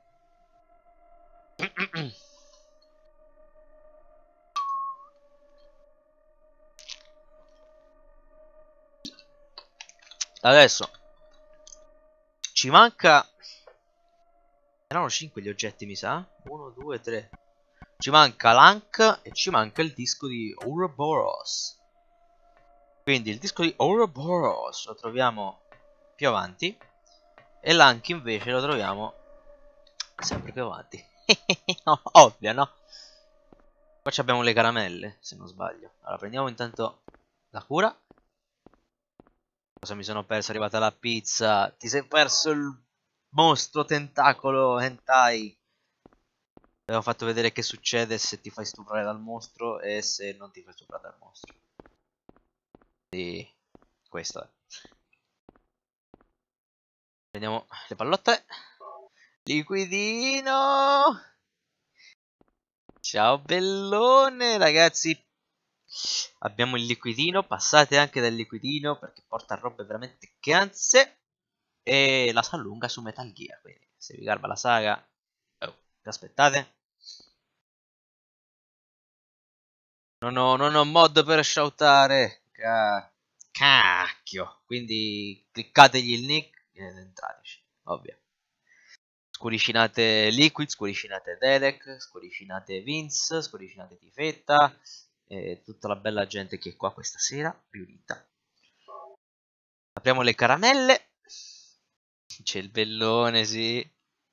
Adesso ci manca. Erano 5 gli oggetti, mi sa. 1, 2, 3. Ci manca l'Ank e ci manca il disco di Ouroboros. Quindi il disco di Ouroboros lo troviamo più avanti. E l'Ank invece lo troviamo sempre più avanti. Ovvio, no? Qua abbiamo le caramelle, se non sbaglio. Allora prendiamo intanto la cura. Cosa mi sono perso? È arrivata la pizza. Ti sei perso il mostro tentacolo hentai. Avevo fatto vedere che succede se ti fai stuprare dal mostro e se non ti fai stuprare dal mostro. Quindi questo è. Prendiamo le pallotte. Liquidino. Ciao bellone ragazzi. Abbiamo il liquidino. Passate anche dal liquidino perché porta robe veramente ganze. E la sa lunga su Metal Gear. Quindi se vi garba la saga, oh, aspettate. Non ho mod per shoutare. Cacchio. Quindi cliccategli il nick ed entrateci. Ovvio. Scuricinate Liquid, scuricinate Derek, scuricinate Vince, scuricinate Tifetta e tutta la bella gente che è qua questa sera riunita. Apriamo le caramelle. C'è il bellone, sì.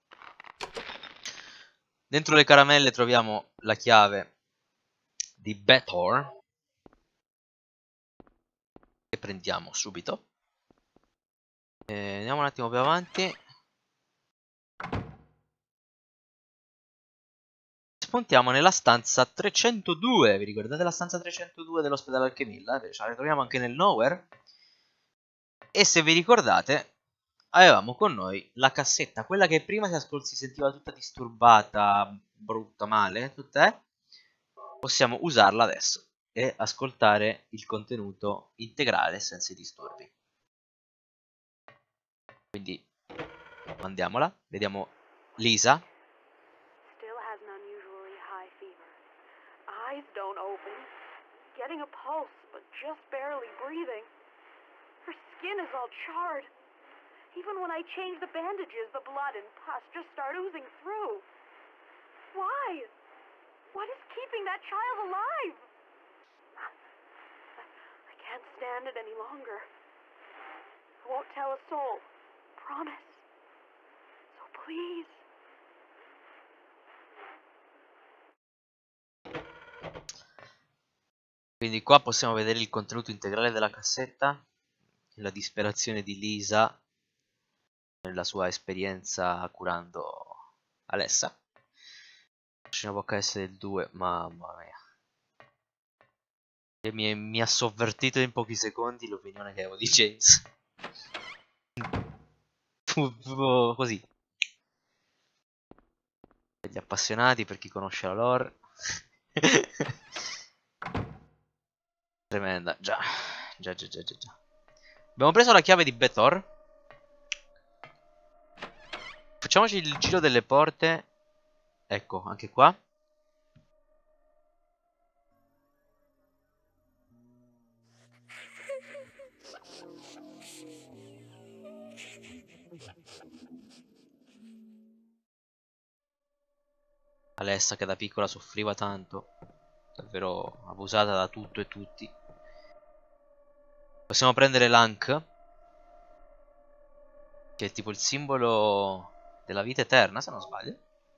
Dentro le caramelle troviamo la chiave di Bethor che prendiamo subito. Andiamo un attimo più avanti. Spuntiamo nella stanza 302. Vi ricordate la stanza 302 dell'ospedale Alchemilla? Ce la ritroviamo anche nel Nowhere. E se vi ricordate, avevamo con noi la cassetta, quella che prima si sentiva tutta disturbata, brutta, male, tutta. Possiamo usarla adesso e ascoltare il contenuto integrale senza i disturbi. Quindi mandiamola, vediamo Lisa. Still has an unusually high fever. Eyes don't open. Getting a pulse, but just barely breathing. Her skin is all charred. Even when I change the bandages, the blood and pus just start oozing through. Why? What is keeping that child alive? I can't stand it any longer. I won't tell a soul. Promise. So please. Quindi qua possiamo vedere il contenuto integrale della cassetta, la disperazione di Lisa nella sua esperienza curando Alessa. Scena VHS del 2, mamma mia. E mi ha sovvertito in pochi secondi l'opinione che avevo di James. Così. Per gli appassionati, per chi conosce la lore. Tremenda. Già. Già. Abbiamo preso la chiave di Bethor. Facciamoci il giro delle porte. Ecco, anche qua. Alessa che da piccola soffriva tanto. Davvero abusata da tutto e tutti. Possiamo prendere l'Ankh, che è tipo il simbolo della vita eterna, se non sbaglio.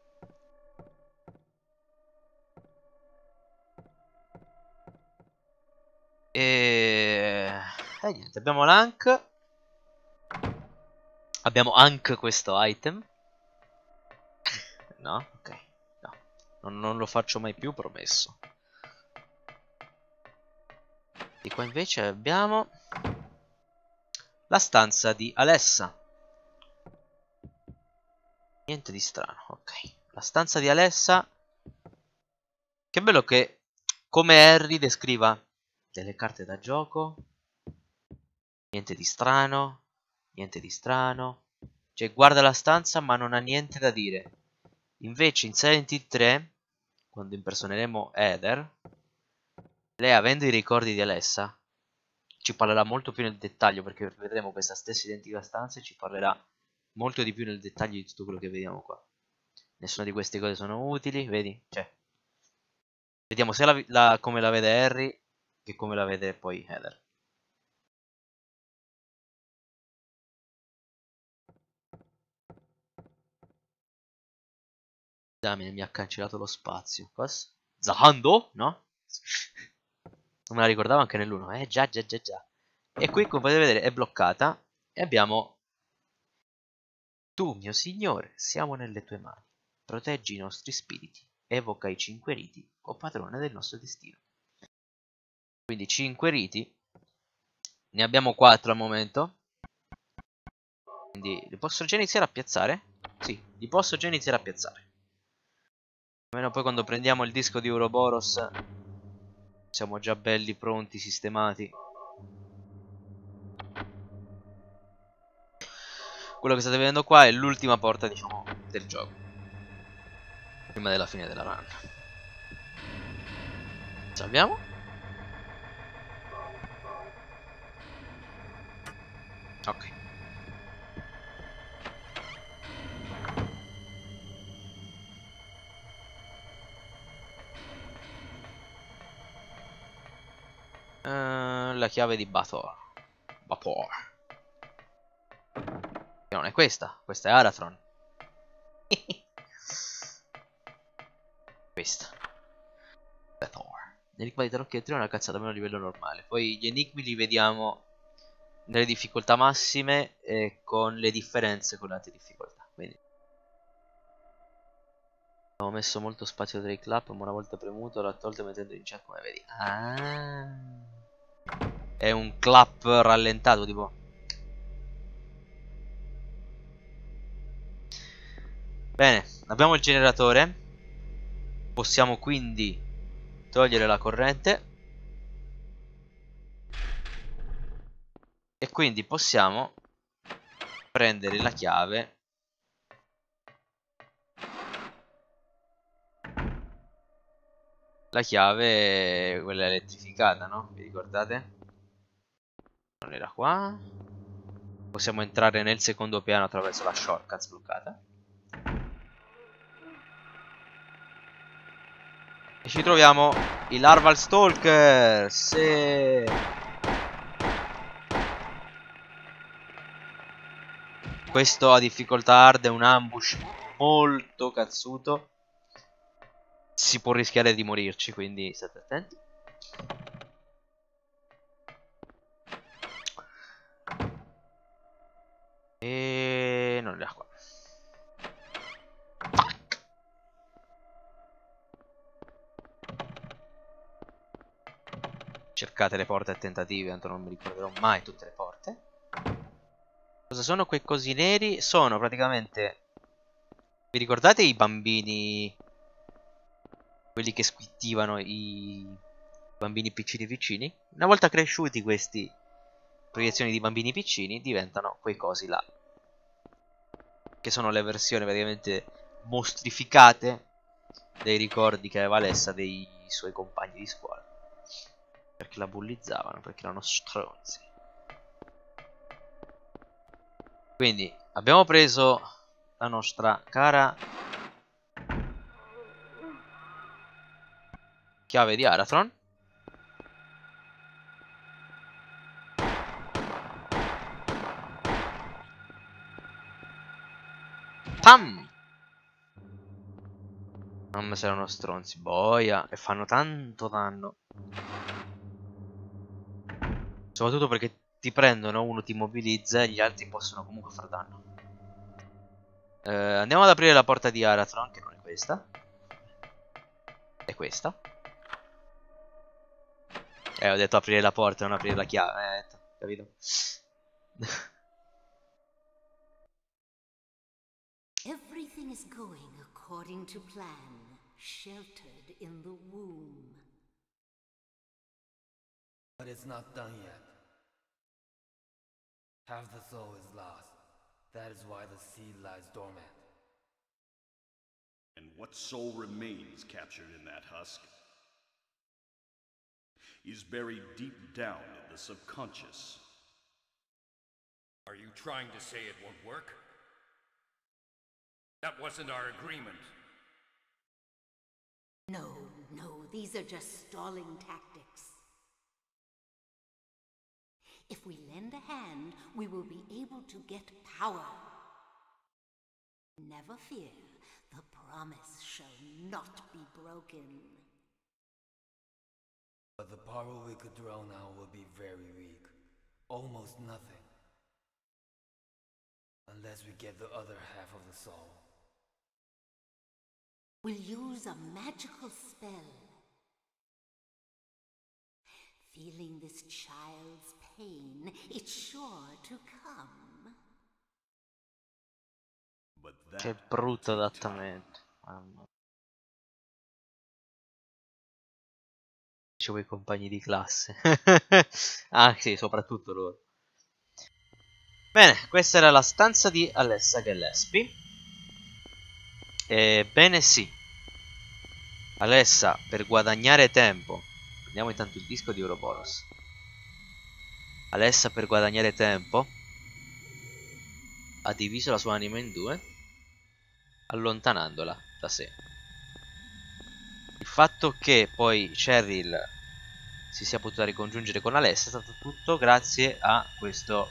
E niente, abbiamo l'Ankh. Abbiamo anche questo item. No? Ok. No. Non lo faccio mai più, promesso. Di qua invece abbiamo la stanza di Alessa. Niente di strano, ok. La stanza di Alessa. Che bello che, come Harry descriva delle carte da gioco. Niente di strano. Niente di strano. Cioè, guarda la stanza ma non ha niente da dire. Invece in Silent Hill 3, quando impersoneremo Heather, lei, avendo i ricordi di Alessa, ci parlerà molto più nel dettaglio, perché vedremo questa stessa identica stanza e ci parlerà molto di più nel dettaglio di tutto quello che vediamo qua. Nessuna di queste cose sono utili, vedi? Cioè, vediamo sia come la vede Harry che come la vede poi Heather. Damien mi ha cancellato lo spazio. Cosa? Zahando? No? Non me la ricordavo anche nell'1. Già. E qui, come potete vedere, è bloccata. E abbiamo: tu, mio signore, siamo nelle tue mani. Proteggi i nostri spiriti. Evoca i 5 riti, o padrone del nostro destino. Quindi 5 riti. Ne abbiamo 4 al momento. Quindi li posso già iniziare a piazzare? Sì, li posso già iniziare a piazzare. Almeno poi quando prendiamo il disco di Ouroboros siamo già belli, pronti, sistemati. Quello che state vedendo qua è l'ultima porta, diciamo, del gioco, prima della fine della run. Salviamo. Ok. La chiave di Bathor. Che non è questa. Questa è Aratron. Questa. Bathor. L'enigma di Tarocchi e Trio è una cazzata meno a livello normale. Poi gli enigmi li vediamo nelle difficoltà massime e con le differenze con le altre difficoltà. Quindi ho messo molto spazio tra i clap, ma una volta premuto l'ho tolto mettendo in chat, come vedi. Ah, è un clap rallentato, tipo. Bene, abbiamo il generatore. Possiamo quindi togliere la corrente. E quindi possiamo prendere la chiave. La chiave, quella elettrificata, no? Vi ricordate? Non era qua. Possiamo entrare nel secondo piano attraverso la shortcut sbloccata. E ci troviamo i Larval Stalker. Sì. Questo a difficoltà hard è un ambush molto cazzuto. Si può rischiare di morirci, quindi state attenti. E non era qua. Cercate le porte a tentativi, tanto non mi ricorderò mai tutte le porte. Cosa sono quei cosi neri? Sono praticamente... Vi ricordate i bambini? Quelli che squittivano, i bambini piccini piccini. Una volta cresciuti questi proiezioni di bambini piccini diventano quei cosi là, che sono le versioni praticamente mostrificate dei ricordi che aveva Alessa dei suoi compagni di scuola, perché la bullizzavano, perché erano stronzi. Quindi abbiamo preso la nostra cara chiave di Aratron. Pam! Mamma, se erano stronzi, boia, e fanno tanto danno. Soprattutto perché ti prendono, uno ti immobilizza e gli altri possono comunque far danno. Andiamo ad aprire la porta di Aratron, che non è questa. È questa. Ho detto aprire la porta, non aprire la chiave, capito? Everything is going according to plan, sheltered in the womb. But it's not done yet. Half the soul is lost. That is why the seed lies dormant. And what soul remains captured in that husk is buried deep down in the subconscious. Are you trying to say it won't work? That wasn't our agreement. No, these are just stalling tactics. If we lend a hand, we will be able to get power. Never fear, the promise shall not be broken. But the power we could draw now will be very weak. Almost nothing. Unless we get the other half of the soul. We'll use a magical spell. Feeling this child's pain, it's sure to come. But that Che brutto adattamento. Mamma. Dicevo i compagni di classe. Ah sì, soprattutto loro. Bene, questa era la stanza di Alessa Gillespie. Ebbene sì. Alessa, per guadagnare tempo. Prendiamo intanto il disco di Ouroboros. Alessa, per guadagnare tempo, ha diviso la sua anima in due, allontanandola da sé. Il fatto che poi Cheryl si sia potuta ricongiungere con Alessa è stato tutto grazie a questo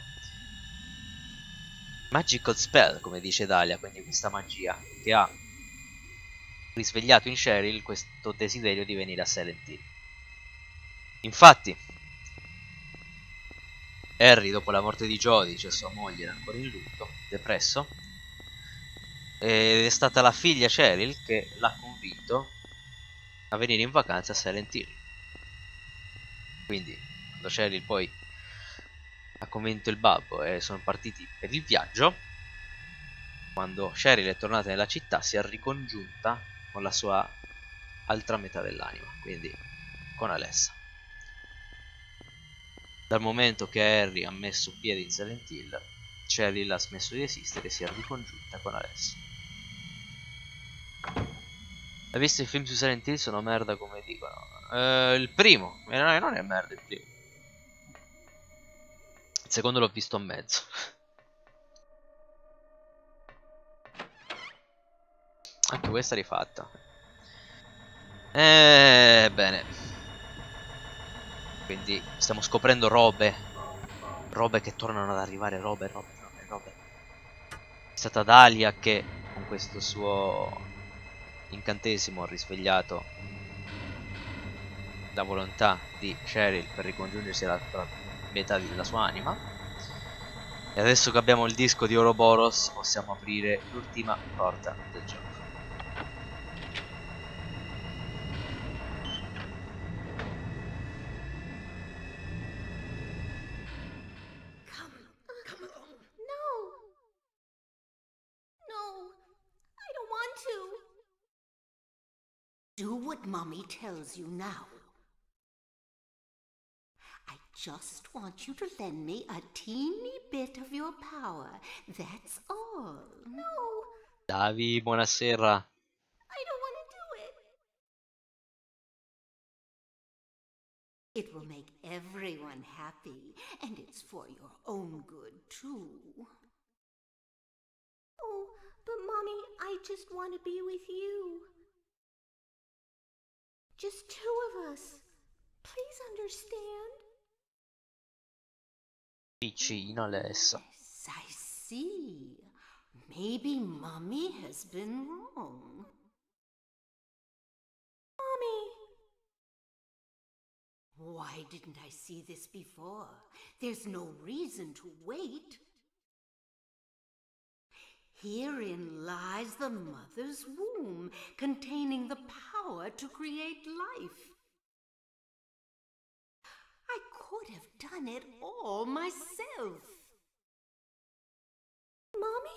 magical spell, come dice Dalia, quindi questa magia che ha risvegliato in Cheryl questo desiderio di venire a Silent Hill. Infatti Harry, dopo la morte di Jodie, cioè sua moglie, era ancora in lutto, depresso, ed è stata la figlia Cheryl che l'ha convinto a venire in vacanza a Silent Hill. Quindi quando Cheryl poi ha convinto il babbo e sono partiti per il viaggio, quando Cheryl è tornata nella città si è ricongiunta con la sua altra metà dell'anima, quindi con Alessa. Dal momento che Harry ha messo piede in Silent Hill, Cheryl ha smesso di esistere e si è ricongiunta con Alessa. Hai visto i film su Silent Hill? Sono merda come dicono. Il primo, non è merda il primo. Il secondo l'ho visto a mezzo. Anche questa rifatta. Bene. Quindi stiamo scoprendo robe che tornano ad arrivare, robe. È stata Dalia che con questo suo incantesimo ha risvegliato la volontà di Cheryl per ricongiungersi all'altra metà della sua anima. E adesso che abbiamo il disco di Ouroboros possiamo aprire l'ultima porta del gioco. Do what Mommy tells you now. just want you to lend me a teeny bit of your power. That's all. No, Davi, buonasera. I don't want to do it. It will make everyone happy, and it's for your own good, too. Oh, but Mommy, I just want to be with you. Just two of us. Please understand. Vicina Alessa. Yes, I see. Maybe Mommy has been wrong. Mommy! Why didn't I see this before? There's no reason to wait. Herein lies the mother's womb, containing the power to create life. I could have done it all myself. Mommy?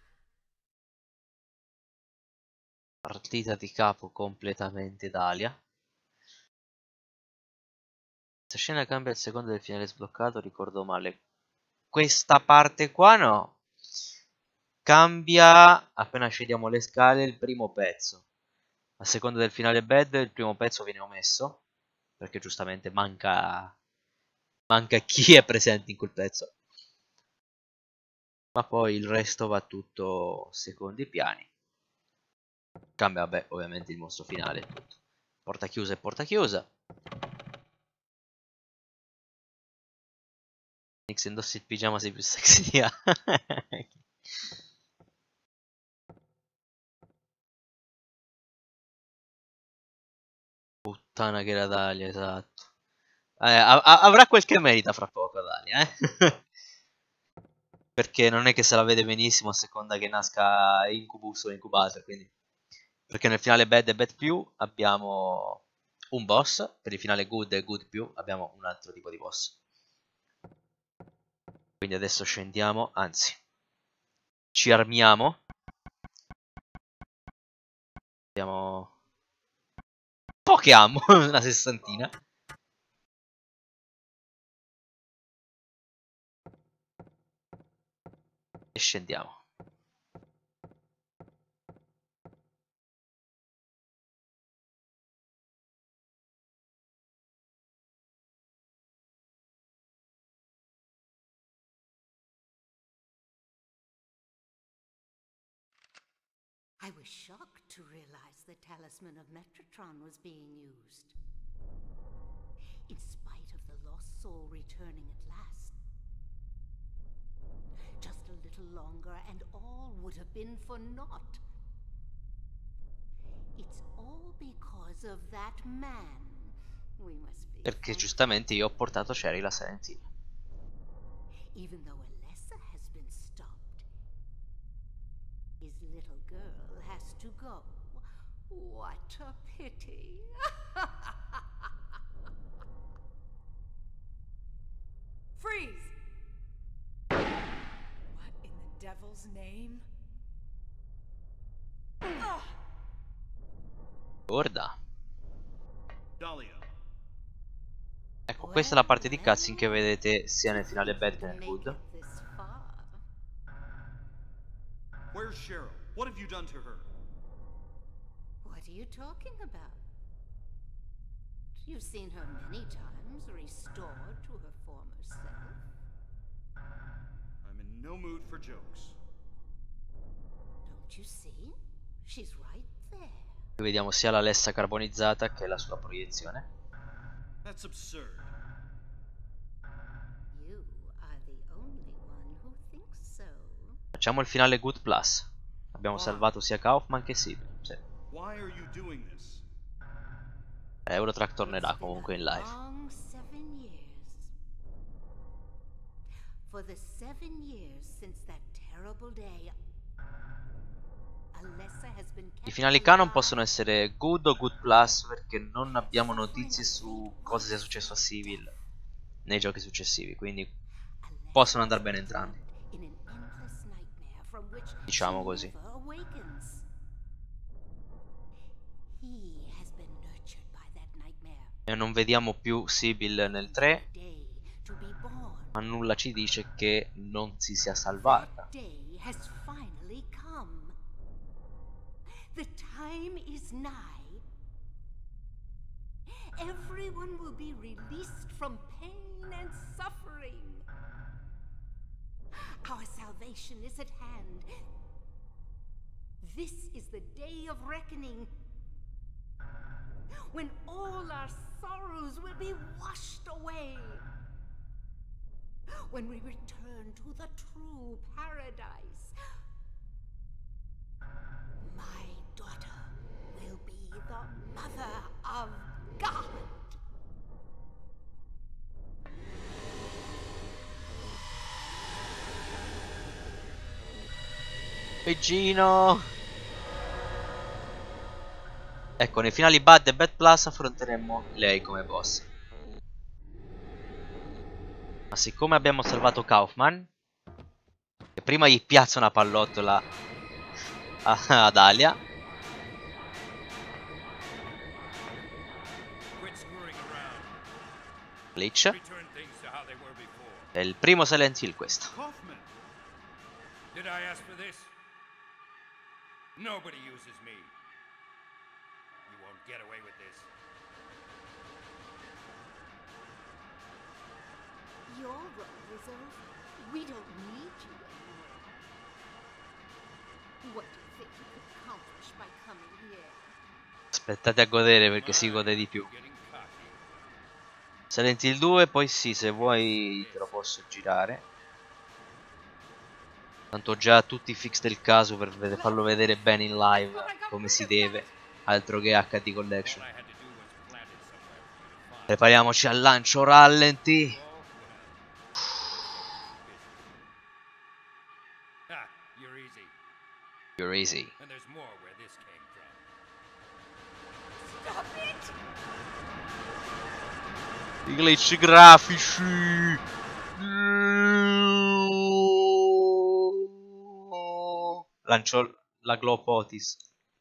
Partita di capo completamente Dalia. Questa scena cambia il secondo del finale sbloccato, ricordo male. Questa parte qua no. Cambia appena scendiamo le scale il primo pezzo. A seconda del finale bad il primo pezzo viene omesso, perché giustamente manca chi è presente in quel pezzo. Ma poi il resto va tutto secondi piani. Cambia, vabbè, ovviamente il mostro finale e tutto. Porta chiusa e porta chiusa. Nix, indossi il pigiama, sei più sexy di Puttana che era Dalia, esatto. Avrà quel che merita fra poco Dalia, Perché non è che se la vede benissimo a seconda che nasca Incubus o Incubator, quindi. Perché nel finale Bad e Bad più abbiamo un boss, per il finale Good e Good più abbiamo un altro tipo di boss. Quindi adesso scendiamo, anzi, ci armiamo. Abbiamo poche ammo, una sessantina. E scendiamo. I was shocked to realize the talisman of Metatron was being used. In spite of the lost soul returning at last. Just a little longer and all would have been for naught. It's all because of that man. We must be Perché giustamente io ho portato Cheryl a Silent Hill. Even though Alessa has been stopped, his little girl has to go. What a pity. Freeze! What in the devil's name? Guarda. Dahlia. Ecco, questa è la parte di cutscene che vedete sia nel finale Bad che nel Good. Where's Cheryl? What have you done to her? What are you talking about? You've seen her many times, restored to her former self. I'm in no mood for jokes. Don't you see? She's right there. Qui vediamo sia la Alessa carbonizzata che la sua proiezione. That's absurd. You are the only one who thinks so. Facciamo il finale Good Plus. Abbiamo salvato sia Kaufman che Sibyl. Sì. Why are you doing this? Eurotrack tornerà comunque in live. Long 7 years. For the 7 years since that terrible day, Alessa has been kept I finali canon possono essere Good o Good Plus perché non abbiamo notizie su cosa sia successo a Sibyl nei giochi successivi, quindi possono andare bene entrambi. Diciamo così. E non vediamo più Sibyl nel 3 nulla ci dice che non si sia salvata. The day has finally come. The time is nigh. Everyone will be released from pain and suffering. Our salvation is at hand. This is the day of reckoning, when all our sorrows will be washed away. When we return to the true paradise, my daughter will be the mother of God. Peggino. Ecco, nei finali Bud e Bad Plus affronteremo lei come boss. Ma siccome abbiamo salvato Kaufman, e prima gli piazza una pallottola ad Alia, Glitch, è il primo Silent Hill questo. Kaufman, did I ask for this? Nobody uses me. You won't get away with this. Your role is over. We don't need you anymore. What do you think you could accomplish by coming here? Aspettate a godere perché si gode di più. Silent Hill 2, poi sì, se vuoi te lo posso girare. Tanto ho già tutti i fix del caso per farlo vedere bene in live come si deve. Altro che HD Collection. Prepariamoci al lancio rallenti. You're easy. And there's more where this came from. Stop it! I glitch grafici. Lancio la Glopotis.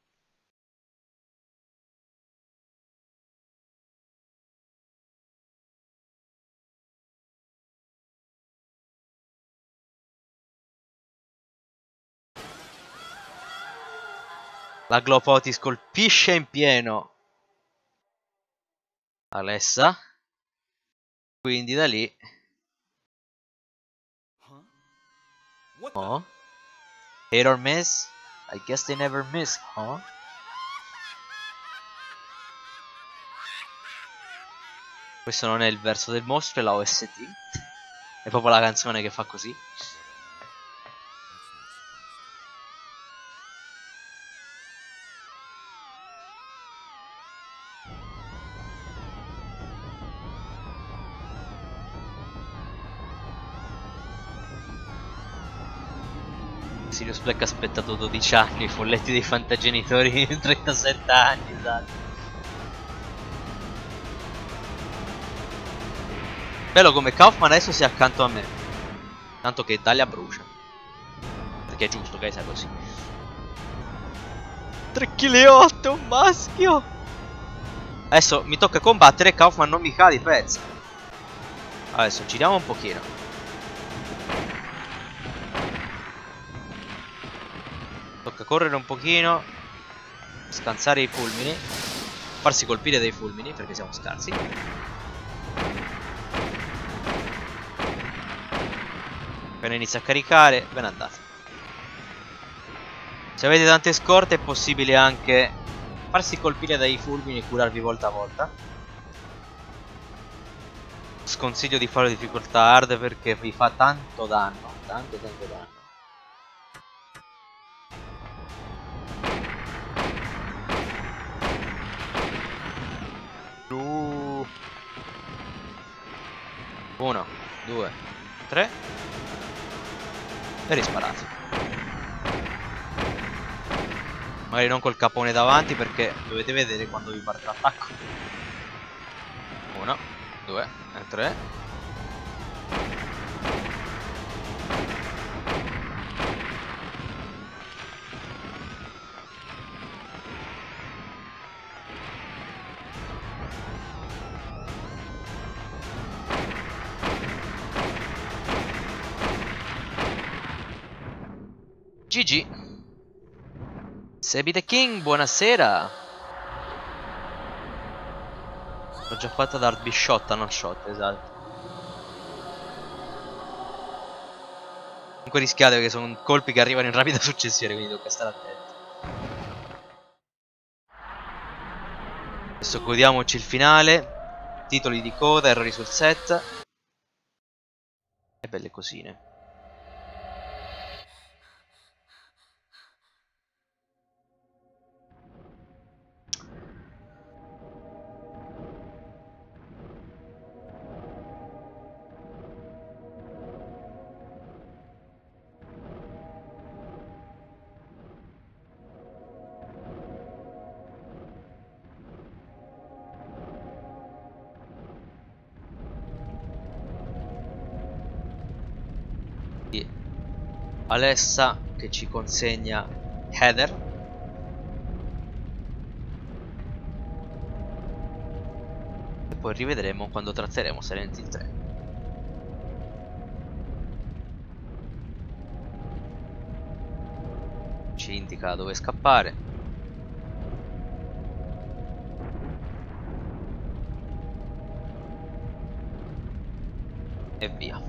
La Glopotis colpisce in pieno Alessa. Quindi da lì oh. Hit or miss? I guess they never miss, huh? Questo non è il verso del mostro, è la OST. È proprio la canzone che fa così. Sirius Black ha aspettato 12 anni, i folletti dei fantagenitori 37 anni, esatto. Bello come Kaufman adesso sia accanto a me. Tanto che Dalia brucia. Perché è giusto che sia così. 3,8 kg, un maschio. Adesso mi tocca combattere e Kaufman non mi cade i pezzi. Adesso giriamo un pochino. Tocca correre un pochino, scansare i fulmini, farsi colpire dai fulmini perché siamo scarsi. Appena inizia a caricare, ben andate. Se avete tante scorte è possibile anche farsi colpire dai fulmini e curarvi volta a volta. Sconsiglio di fare difficoltà hard perché vi fa tanto danno, tanto danno. Uno, 2, 3 e risparate. Magari non col capone davanti perché dovete vedere quando vi parte l'attacco. 1, 2 e 3. GG. Sebi the King, buonasera. L'ho già fatta da Hard Shot a non shot, esatto. Comunque rischiate perché sono colpi che arrivano in rapida successione, quindi tocca stare attenti. Adesso godiamoci il finale. Titoli di coda, errori sul set. E belle cosine. Alessa che ci consegna Heather. E poi rivedremo quando tratteremo Silent Hill 3. Ci indica dove scappare. E via.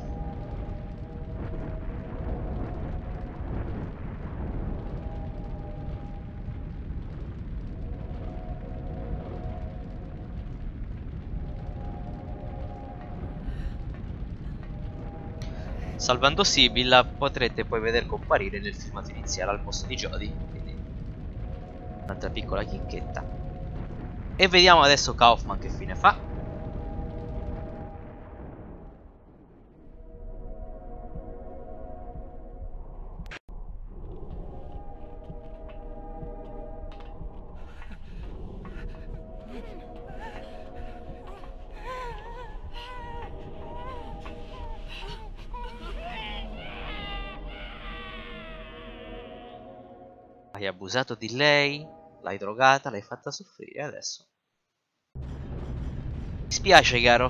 Salvando Sibyl potrete poi vedere comparire nel filmato iniziale al posto di Jodie, quindi un'altra piccola chicchetta. E vediamo adesso Kaufman che fine fa. Hai abusato di lei, l'hai drogata, l'hai fatta soffrire, adesso mi spiace, caro.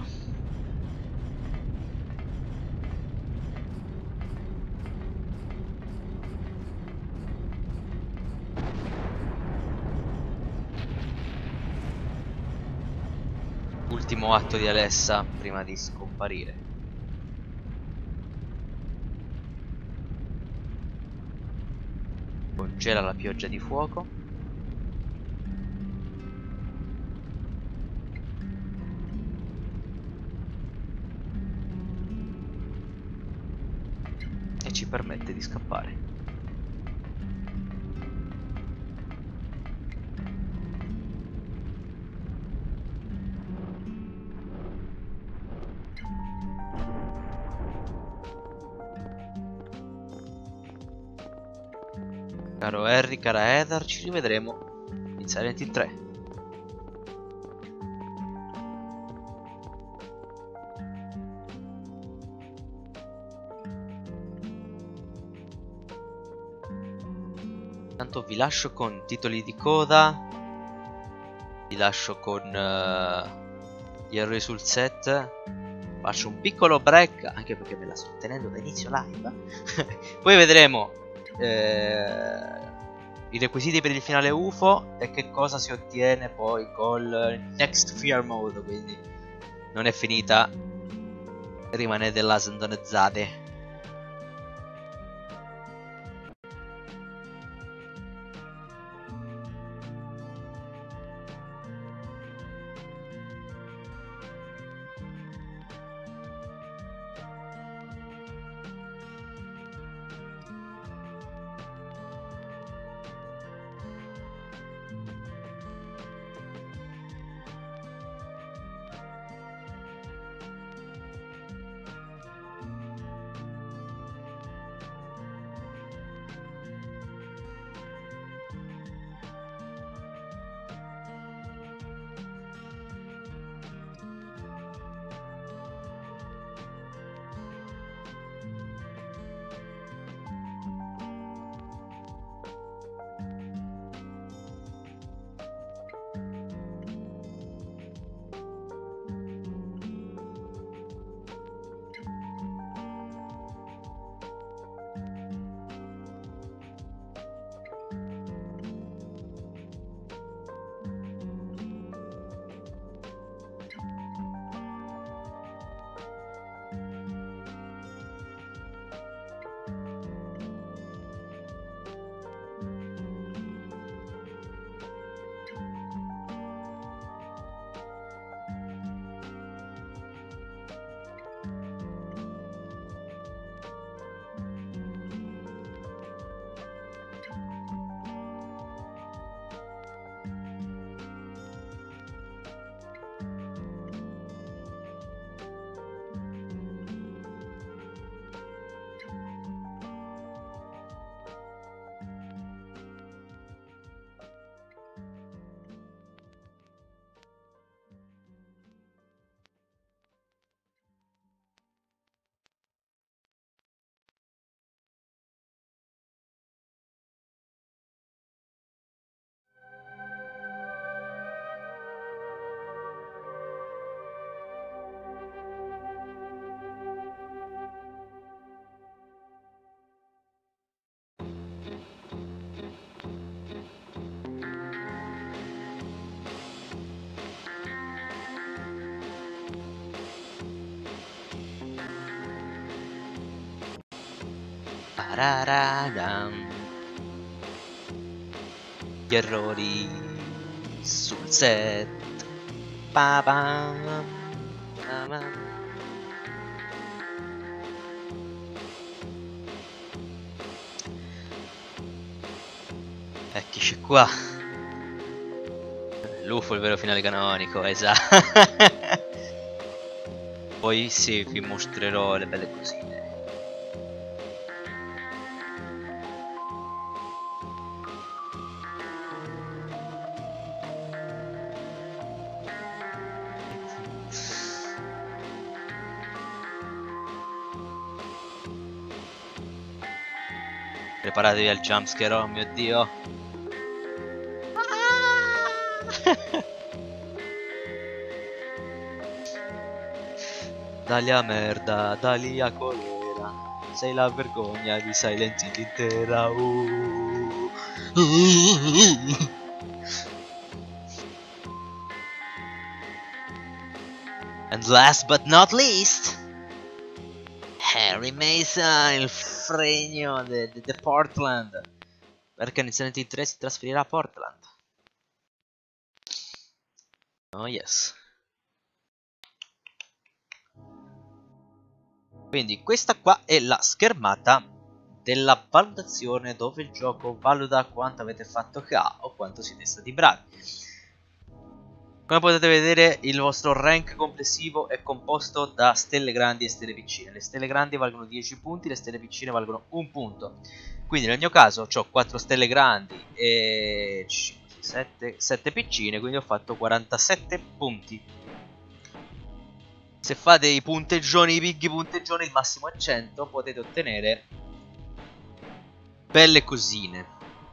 Ultimo atto di Alessa prima di scomparire. Congela la pioggia di fuoco. E ci permette di scappare. Caro Harry, cara Heather, ci rivedremo in Silent Hill 3. Tanto vi lascio con titoli di coda, vi lascio con gli errori sul set, faccio un piccolo break anche perché me la sto tenendo da inizio live. Poi vedremo i requisiti per il finale UFO e che cosa si ottiene poi col Next Fear Mode, quindi non è finita, rimanete là sintonizzate. Pararadam. Gli errori sul set. Pa-pam. Pa-pam. Eccoci qua. L'UFO, il vero finale canonico, esatto. Poi sì, vi mostrerò le belle cosine. Preparatevi al jumpscare, oh mio dio. Dali a merda, dali a colera. Sei la vergogna di Silent Hill intera. And last but not least, Harry Mason, il fregno di Portland. Perché in Silent Hill 3 si trasferirà a Portland. Oh yes. Quindi questa qua è la schermata della valutazione, dove il gioco valuta quanto avete fatto K o quanto siete stati bravi. Come potete vedere, il vostro rank complessivo è composto da stelle grandi e stelle piccine. Le stelle grandi valgono 10 punti, le stelle piccine valgono 1 punto. Quindi nel mio caso ho 4 stelle grandi e 7 piccine, quindi ho fatto 47 punti. Se fate i punteggioni, i big punteggioni, il massimo è 100, potete ottenere belle cosine.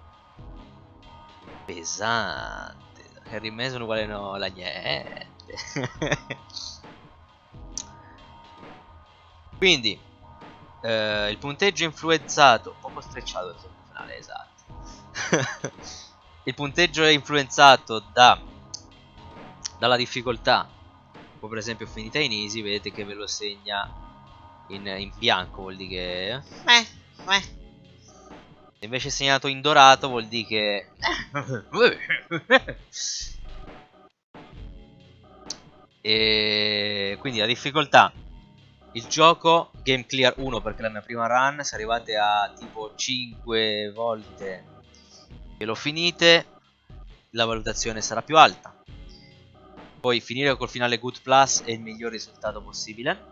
Pesante. Harry Mason uguale no, la niente. Quindi il punteggio influenzato, un po' strecciato il finale, esatto. Il punteggio è influenzato dalla difficoltà. Poi per esempio finita in easy, vedete che ve lo segna in bianco, vuol dire che se invece è segnato in dorato vuol dire che e quindi la difficoltà, il gioco game clear 1 perché è la mia prima run, se arrivate a tipo 5 volte che lo finite la valutazione sarà più alta. Poi finire col finale Good Plus è il miglior risultato possibile.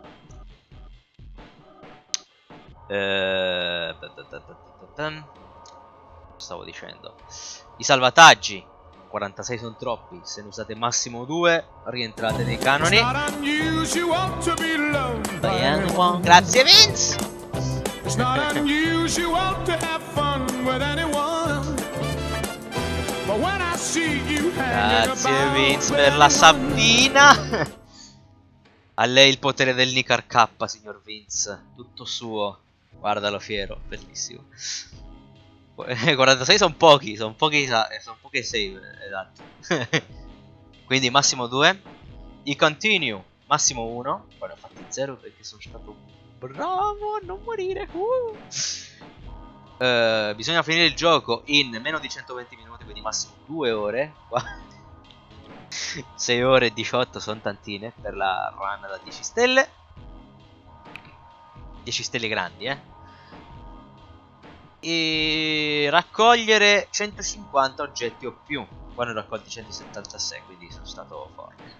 Stavo dicendo, i salvataggi 46 sono troppi, se ne usate massimo 2 rientrate nei canoni. Grazie Vince. Grazie Vince per la sabbina. A lei il potere del Nicar K, signor Vince, tutto suo. Guardalo fiero, bellissimo. 46 sono pochi, sono poche save, esatto. Quindi massimo 2. I continue, massimo 1. Poi ne ho fatti 0 perché sono stato bravo a non morire. Bisogna finire il gioco in meno di 120 minuti, quindi massimo 2 ore. 6 ore e 18 sono tantine per la run da 10 stelle. 10 stelle grandi, E raccogliere 150 oggetti o più. Qua ne ho raccolti 176, quindi sono stato forte.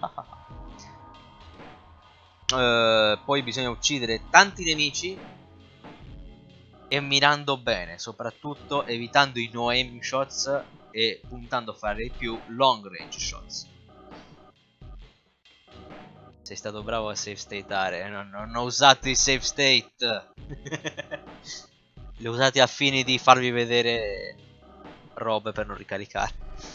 Poi bisogna uccidere tanti nemici e mirando bene, soprattutto evitando i no aim shots e puntando a fare i più long range shots. Sei stato bravo a save stateare, non ho usato i save state. Li ho usati a fini di farvi vedere robe per non ricaricare.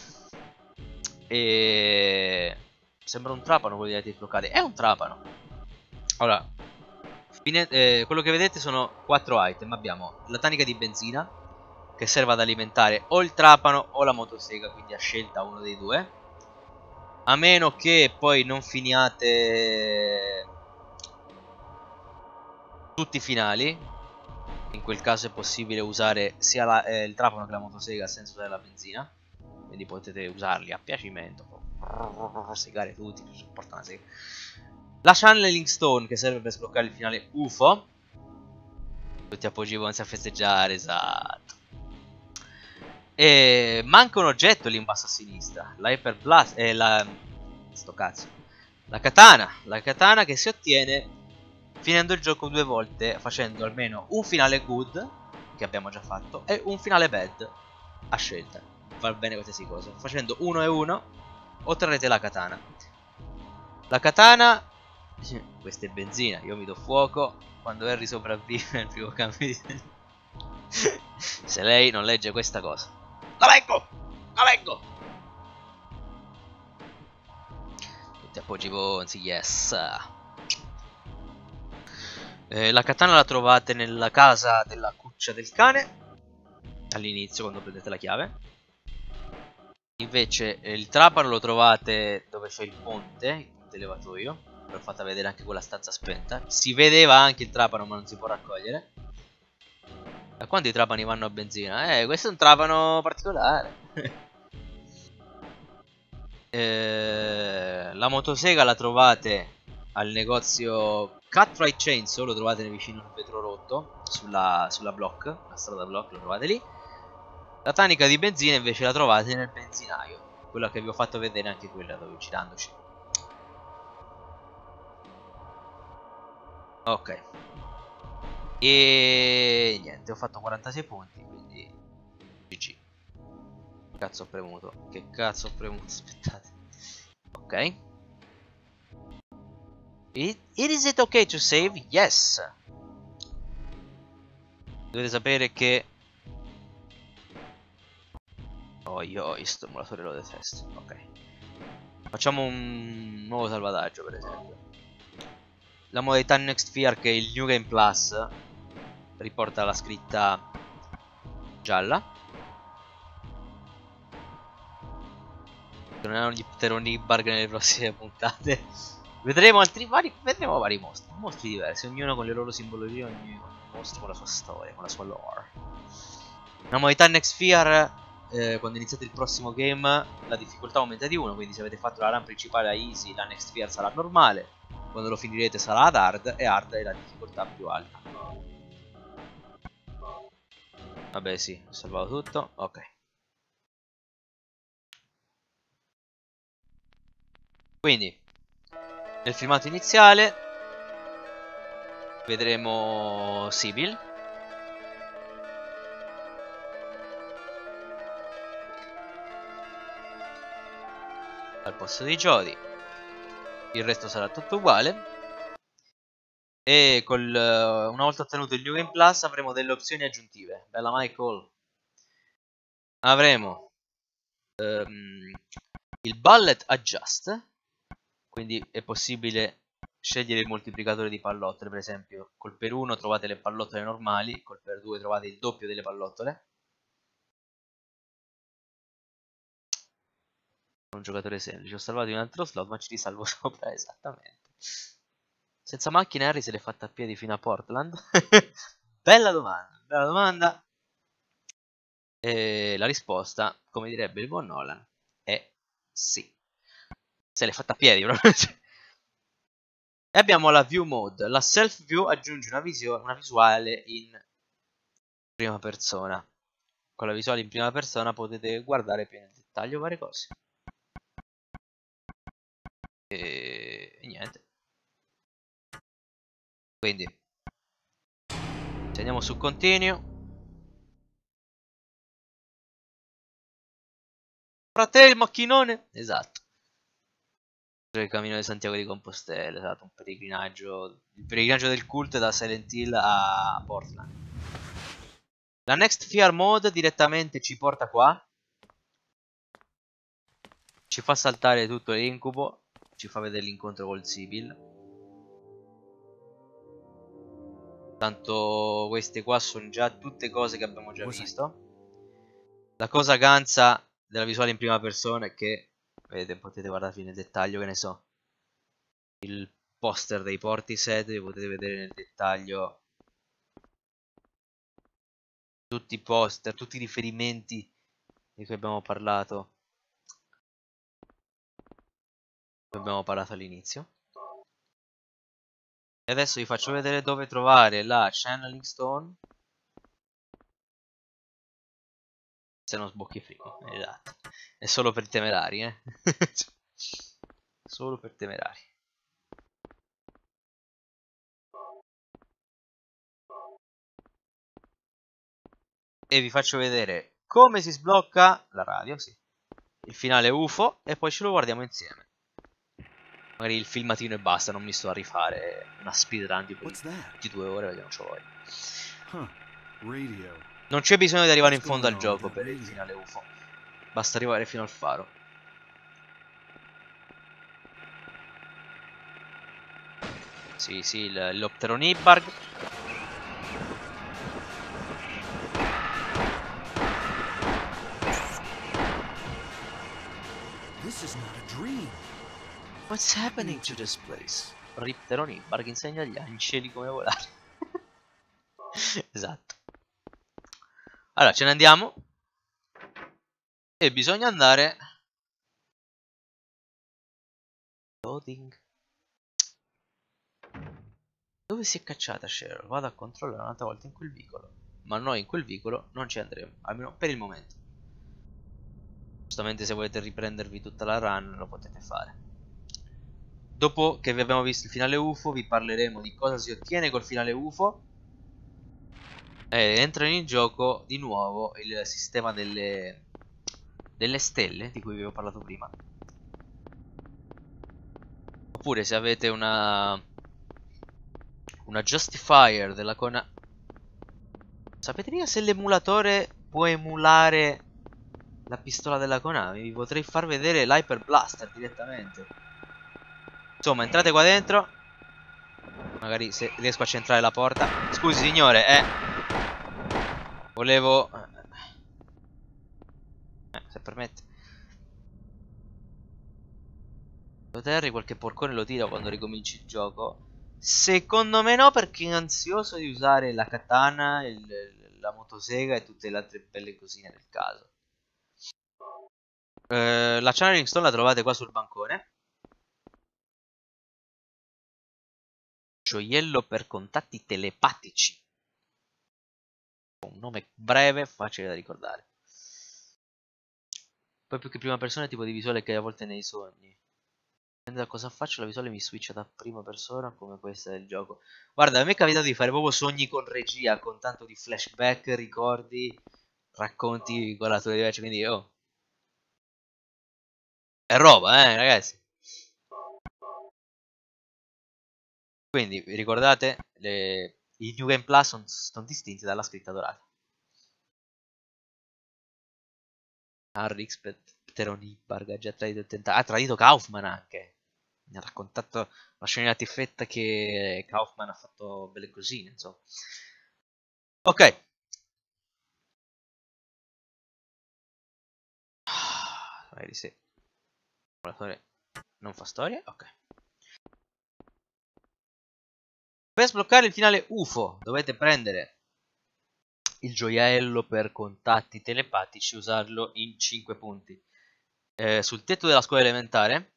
E sembra un trapano quello dei locali. È un trapano. Allora, quello che vedete sono 4 item. Abbiamo la tanica di benzina, che serve ad alimentare o il trapano o la motosega, quindi a scelta uno dei due. A meno che poi non finiate tutti i finali. In quel caso è possibile usare sia il trapano che la motosega senza usare la benzina, quindi potete usarli a piacimento, segare tutti, porta una sega. La Channeling Stone, che serve per sbloccare il finale UFO. Tutti a Pogivonsi a festeggiare, esatto. E manca un oggetto lì in basso a sinistra, l'Hyper Blast e sto cazzo. La katana che si ottiene finendo il gioco 2 volte, facendo almeno un finale good, che abbiamo già fatto, e un finale bad, a scelta. Va bene qualsiasi cosa. Facendo 1 e 1, otterrete la katana. La katana, questa è benzina, io mi do fuoco quando Harry sopravvive nel primo cambio di... Se lei non legge questa cosa. La leggo! La leggo! Tutti appoggi bonzi, yes. La katana la trovate nella casa della cuccia del cane, all'inizio quando prendete la chiave. Invece il trapano lo trovate dove c'è il ponte elevatoio. Ve l'ho fatta vedere anche quella stanza spenta. Si vedeva anche il trapano ma non si può raccogliere. Da quando i trapani vanno a benzina? Questo è un trapano particolare. La motosega la trovate al negozio Cutthright Chainsaw, lo trovate vicino al vetro rotto, sulla block, la strada block, lo trovate lì. La tanica di benzina invece la trovate nel benzinaio, quella che vi ho fatto vedere anche quella dove girandoci. Ok. E niente, ho fatto 46 punti, quindi GG. Cazzo ho premuto? Che cazzo ho premuto? Aspettate. Ok. Is it okay to save? Yes. Dovete sapere che io sto emulatore lo detesto. Ok. Facciamo un nuovo salvataggio, per esempio. La modalità Next Fear, che è il New Game Plus, riporta la scritta gialla. Non gli poteroni i bug nelle prossime puntate. Vedremo vari mostri diversi, ognuno con le loro simbologie, ogni mostro con la sua storia, con la sua lore. La modalità Next Fear, quando iniziate il prossimo game, la difficoltà aumenta di 1, quindi se avete fatto la run principale a easy, la Next Fear sarà normale. Quando lo finirete sarà ad hard, e hard è la difficoltà più alta. Vabbè sì, ho salvato tutto, ok. Quindi, nel filmato iniziale vedremo Sybil. Al posto di Jodie. Il resto sarà tutto uguale. E una volta ottenuto il New Game Plus avremo delle opzioni aggiuntive. Bella Michael. Avremo il Bullet Adjust. Quindi è possibile scegliere il moltiplicatore di pallottole. Per esempio col per 1 trovate le pallottole normali, col per 2 trovate il doppio delle pallottole. Un giocatore semplice. Ho salvato in un altro slot, ma ci risalvo sopra, esattamente. Senza macchina Harry se l'è fatta a piedi fino a Portland? Bella domanda, bella domanda. E la risposta, come direbbe il buon Nolan, è sì. Se l'è fatta a piedi proprio. E abbiamo la view mode. La self view aggiunge una visuale in prima persona. Con la visuale in prima persona potete guardare più nel dettaglio varie cose. E niente. Quindi se andiamo su continue, fratello il macchinone, esatto, il cammino di Santiago di Compostela, esatto, un pellegrinaggio, il pellegrinaggio del culto da Silent Hill a Portland. La Next Fear Mode direttamente ci porta qua, ci fa saltare tutto l'incubo, ci fa vedere l'incontro col Sybil. Tanto queste qua sono già tutte cose che abbiamo già visto. La cosa ganza della visuale in prima persona è che, vedete, potete guardarvi nel dettaglio, che ne so, il poster dei Portishead, potete vedere nel dettaglio tutti i poster, tutti i riferimenti di cui abbiamo parlato all'inizio. E adesso vi faccio vedere dove trovare la Channeling Stone, se non sbocchi prima. Esatto, è solo per temerari, solo per temerari. E vi faccio vedere come si sblocca la radio, sì, il finale UFO, e poi ce lo guardiamo insieme. Magari il filmatino e basta, non mi sto a rifare una speedrun di 2 ore, vediamo se vuoi. Non c'è bisogno di arrivare in fondo al gioco per il finale UFO, basta arrivare fino al faro. Sì, l'Opteron Ibarg. This is not a dream. What's happening to this place? Ripteron Ibarg insegna agli angeli come volare. Esatto. Allora, ce ne andiamo. E bisogna andare... Loading. Dove si è cacciata Cheryl? Vado a controllare un'altra volta in quel vicolo. Ma noi in quel vicolo non ci andremo, almeno per il momento. Giustamente se volete riprendervi tutta la run lo potete fare. Dopo che vi abbiamo visto il finale UFO vi parleremo di cosa si ottiene col finale UFO. E entra in gioco di nuovo il sistema delle stelle di cui vi ho parlato prima. Oppure se avete una Justifier della Konami. Sapete mica se l'emulatore può emulare la pistola della Konami? Vi potrei far vedere l'Hyper Blaster direttamente. Insomma, entrate qua dentro. Magari se riesco a centrare la porta. Scusi signore, volevo... se permette. Terry qualche porcone lo tira quando ricominci il gioco. Secondo me no, perché è ansioso di usare la katana, la motosega e tutte le altre belle cosine del caso. La Channeling Stone la trovate qua sul bancone. Gioiello per contatti telepatici. Un nome breve, facile da ricordare. Poi più che prima persona è tipo di visuale che a volte nei sogni. Dipende da cosa faccio, la visuale mi switcha da prima persona come questa del gioco. Guarda, a me è capitato di fare proprio sogni con regia, con tanto di flashback, ricordi, racconti con la tua diversa, quindi oh. È roba, ragazzi. Quindi, vi ricordate, i New Game Plus sono distinti dalla scritta dorata. Harry Pteron Ibarg ha già tradito il tentacolo. Ha tradito Kaufman anche. Mi ha raccontato la scena tiffetta che Kaufman ha fatto belle cosine, insomma. Ok. Magari sì. Non fa storia? Ok. Per sbloccare il finale UFO dovete prendere il gioiello per contatti telepatici e usarlo in 5 punti. Sul tetto della scuola elementare,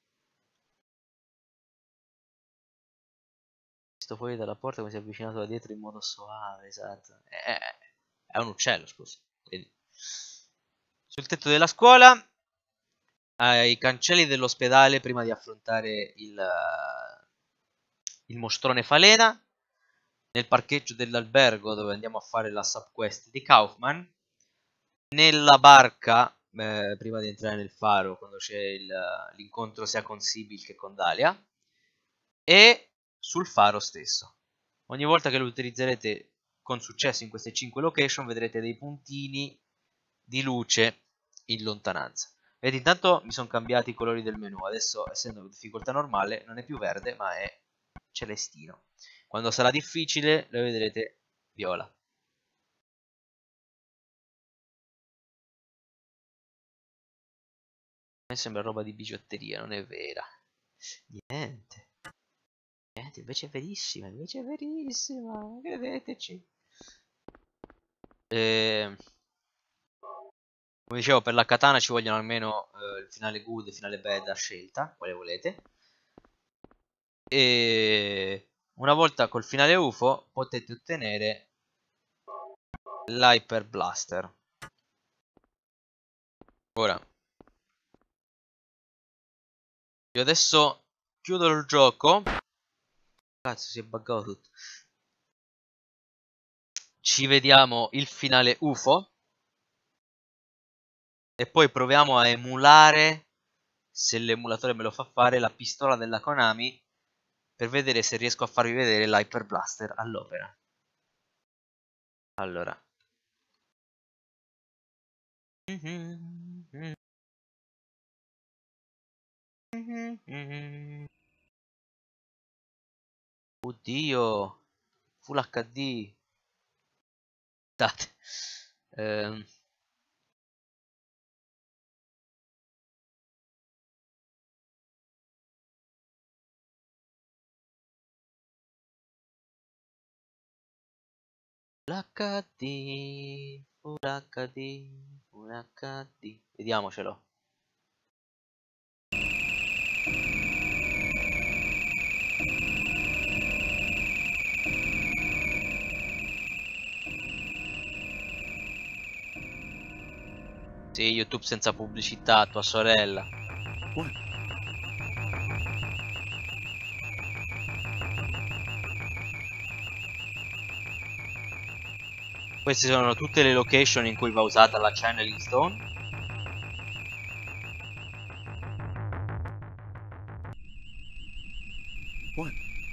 visto fuori dalla porta come si è avvicinato da dietro in modo soave, esatto. È un uccello, scusa. Quindi. Sul tetto della scuola, ai cancelli dell'ospedale prima di affrontare il mostrone falena. Nel parcheggio dell'albergo dove andiamo a fare la subquest di Kaufman, nella barca prima di entrare nel faro quando c'è l'incontro sia con Sibyl che con Dahlia, e sul faro stesso. Ogni volta che lo utilizzerete con successo in queste 5 location vedrete dei puntini di luce in lontananza. Vedete, intanto mi sono cambiati i colori del menu. Adesso, essendo difficoltà normale, non è più verde ma è celestino. Quando sarà difficile lo vedrete viola. A me sembra roba di bigiotteria, non è vera. Niente. Niente, invece è verissima, credeteci. Come dicevo, per la katana ci vogliono almeno il finale good e il finale bad a scelta, quale volete. E una volta col finale UFO potete ottenere l'Hyper Blaster. Ora, io adesso chiudo il gioco. Cazzo, si è buggato tutto. Ci vediamo il finale UFO. E poi proviamo a emulare, se l'emulatore me lo fa fare, la pistola della Konami, per vedere se riesco a farvi vedere l'Hyper Blaster all'opera. Allora. Oddio, Full HD. Date. Full HD, Full HD. Vediamocelo. Sì, YouTube senza pubblicità, tua sorella. What? Queste sono tutte le location in cui va usata la Channeling Stone. What?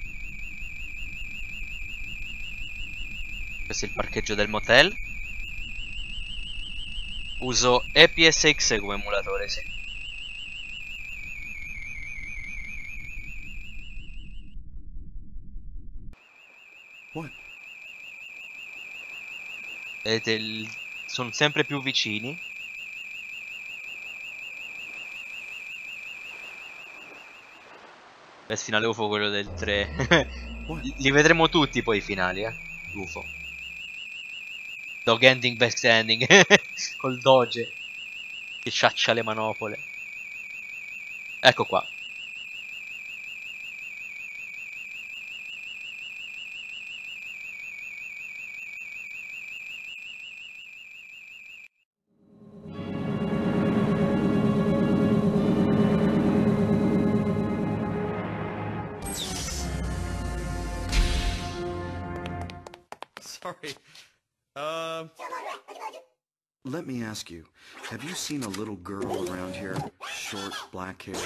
Questo è il parcheggio del motel. Uso EPSX come emulatore, sì. What? Vedete, sono sempre più vicini. Il finale UFO, quello del 3. Li vedremo tutti poi i finali, UFO. Dog ending, best ending. Col doge che sciaccia le manopole. Ecco qua. Sorry. Let me ask you, have you seen a little girl around here? Short, black hair.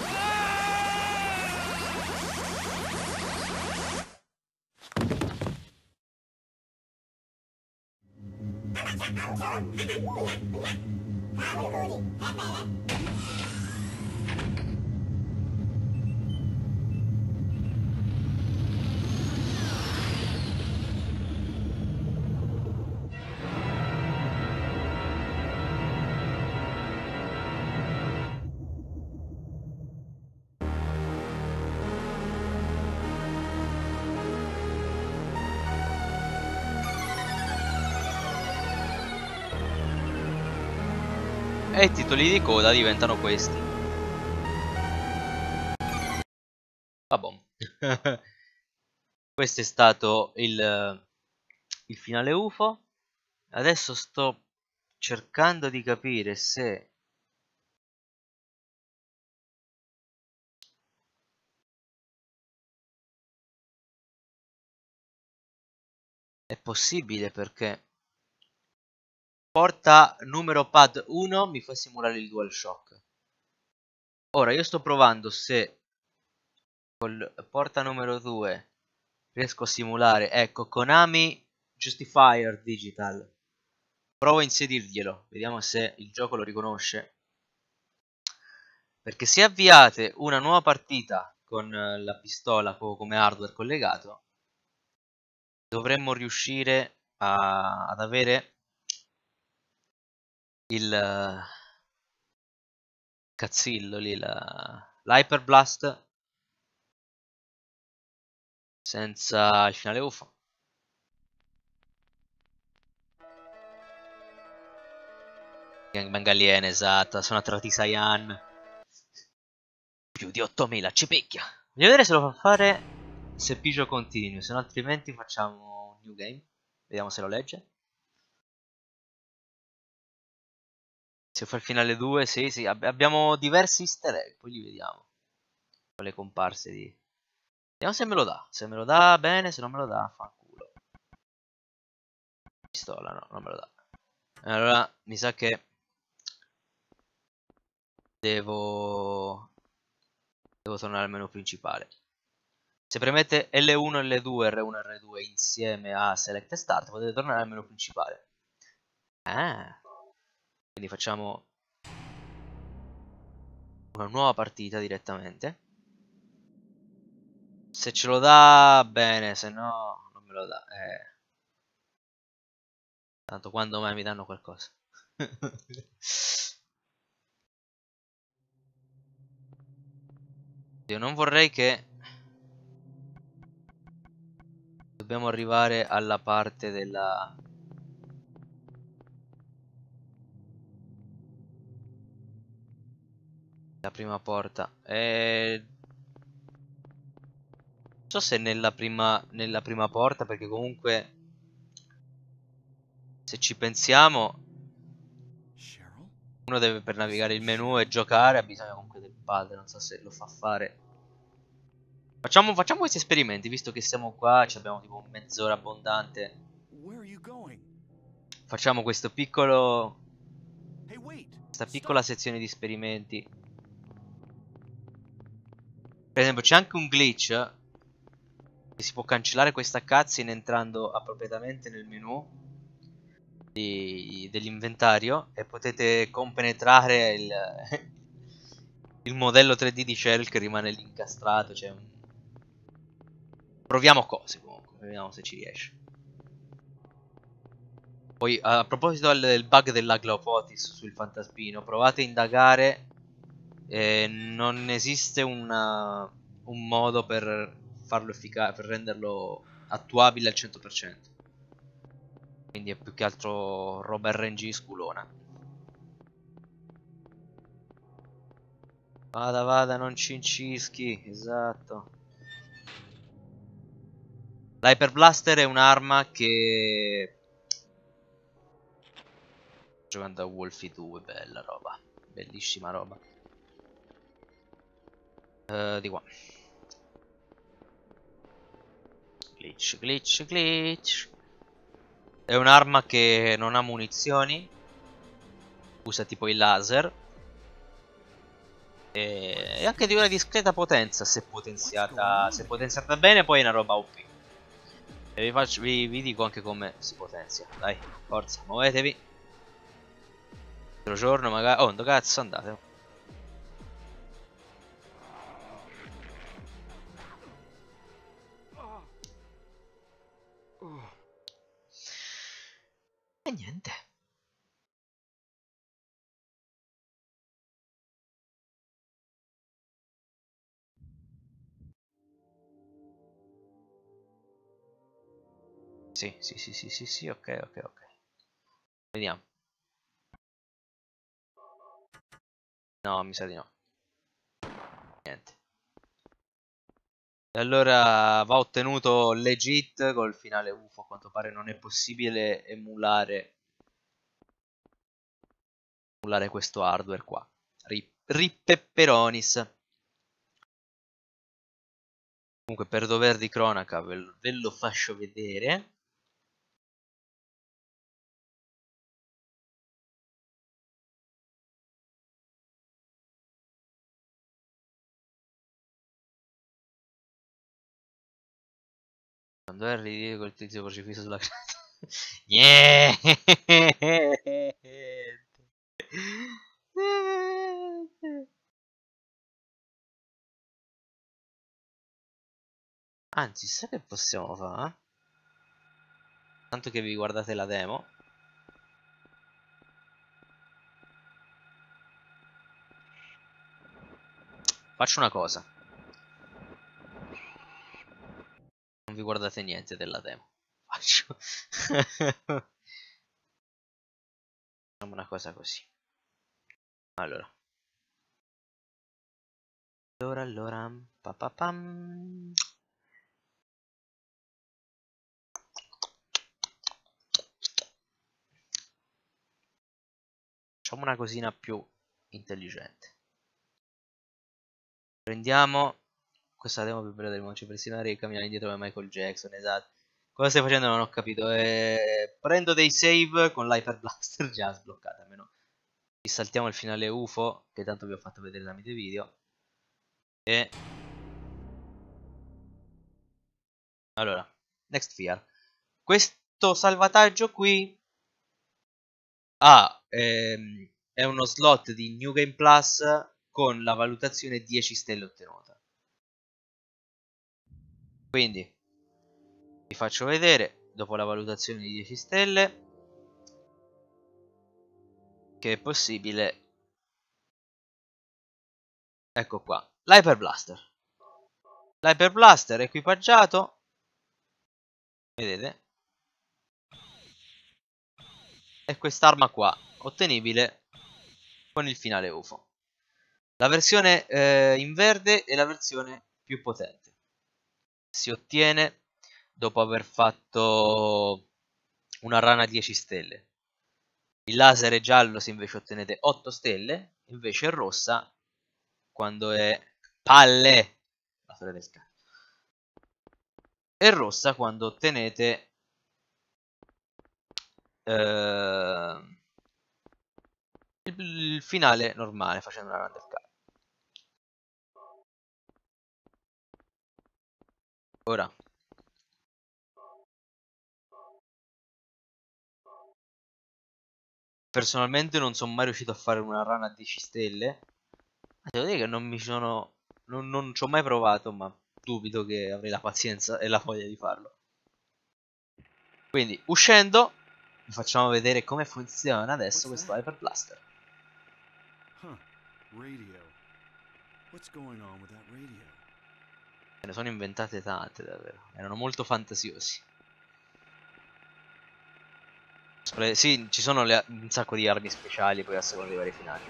E i titoli di coda diventano questi. Vabbè. Questo è stato il finale UFO. Adesso sto cercando di capire se è possibile, perché porta numero pad 1 mi fa simulare il DualShock. Ora io sto provando se col porta numero 2 riesco a simulare, ecco, Konami Justifier Digital. Provo a inserirglielo, vediamo se il gioco lo riconosce. Perché se avviate una nuova partita con la pistola come hardware collegato, dovremmo riuscire ad avere il cazzillo lì, l'Hyper Blast senza il finale UFO. Gangbang aliena, esatto. Sono attrati Saiyan. Più di 8000, ci picchia. Voglio vedere se lo fa fare se Pigio continui, se no altrimenti facciamo un new game. Vediamo se lo legge. Se fa il finale 2, sì, sì, abbiamo diversi easter egg, poi li vediamo. Con le comparse di... Vediamo se me lo dà. Se me lo dà bene, se non me lo dà, fanculo. Pistola, no, non me lo dà. Allora, mi sa che devo tornare al menu principale. Se premete L1, L2, R1, R2 insieme a Select e Start, potete tornare al menu principale. Ah. Quindi facciamo una nuova partita direttamente. Se ce lo dà, bene, se no non me lo dà. Tanto quando mai mi danno qualcosa. Io non vorrei che... Dobbiamo arrivare alla parte della... La prima porta. Non so se nella prima porta, perché comunque... Se ci pensiamo... Uno deve, per navigare il menu e giocare, ha bisogno comunque del pad, non so se lo fa fare. Facciamo questi esperimenti, visto che siamo qua, abbiamo tipo mezz'ora abbondante. Facciamo questo piccolo... Questa piccola sezione di esperimenti. Per esempio c'è anche un glitch che si può cancellare questa cutscene entrando appropriatamente nel menu dell'inventario e potete compenetrare il modello 3D di Shell che rimane lì incastrato. Cioè proviamo cose comunque, vediamo se ci riesce. Poi a proposito del bug dell'Aglaopotis sul fantasmino, provate a indagare. Non esiste un modo per farlo efficace, per renderlo attuabile al 100%. Quindi è più che altro roba RNG sculona. Vada, non ci incischi, esatto. L'Hyper Blaster è un'arma che... Giocando a Wolfie 2, bella roba. Bellissima roba. Di qua. Glitch. È un'arma che non ha munizioni. Usa tipo il laser. E anche di una discreta potenza se potenziata bene, poi è una roba OP. E vi dico anche come si potenzia. Dai, forza, muovetevi. Altro giorno magari... Oh, dove cazzo andate? E niente. Sì, ok. Vediamo. No, mi sa di no. Niente. E allora va ottenuto legit col finale UFO. A quanto pare non è possibile emulare questo hardware qua. Ripepperonis. Comunque per dover di cronaca ve lo faccio vedere. Quando è ridicolo col tizio crocifisso sulla Niente. Anzi, sai che possiamo fare? Tanto che vi guardate la demo. Faccio una cosa. Non vi guardate niente della demo. Facciamo una cosa così. Allora, papapam. Facciamo una cosina più intelligente. Prendiamo questa demo più bella del mondo, ci pressionare e camminare indietro come Michael Jackson, esatto. Cosa stai facendo? Non ho capito. Prendo dei save con l'Hyper Blaster già sbloccata, almeno. Ci saltiamo il finale UFO, che tanto vi ho fatto vedere tramite video. E allora, Next Fear. Questo salvataggio qui è uno slot di New Game Plus con la valutazione 10 stelle ottenuta. Quindi vi faccio vedere dopo la valutazione di 10 stelle che è possibile. Ecco qua, l'Hyper Blaster. L'Hyper Blaster equipaggiato, vedete? È quest'arma qua, ottenibile con il finale UFO. La versione in verde è la versione più potente. Si ottiene dopo aver fatto una rana 10 stelle. Il laser è giallo se invece ottenete 8 stelle, invece è rossa quando è palle. La storia del cazzo. È rossa quando ottenete il finale normale facendo una run del cazzo. Ora personalmente non sono mai riuscito a fare una run a 10 stelle. Devo dire che non mi sono non ci ho mai provato, ma dubito che avrei la pazienza e la voglia di farlo. Quindi uscendo vi facciamo vedere come funziona adesso questo Hyper Blaster. Radio. What's going on with that radio? Se ne sono inventate tante davvero, erano molto fantasiosi. Sì, ci sono un sacco di armi speciali poi a seconda dei vari finali.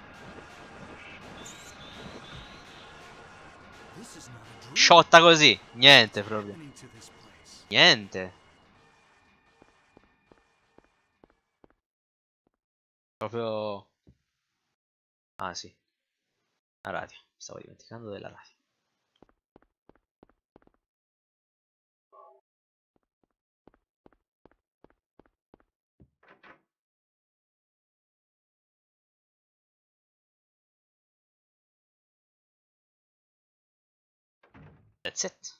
Sciotta così, niente proprio. Niente. Proprio. Ah sì. La radio, stavo dimenticando della radio. That's it.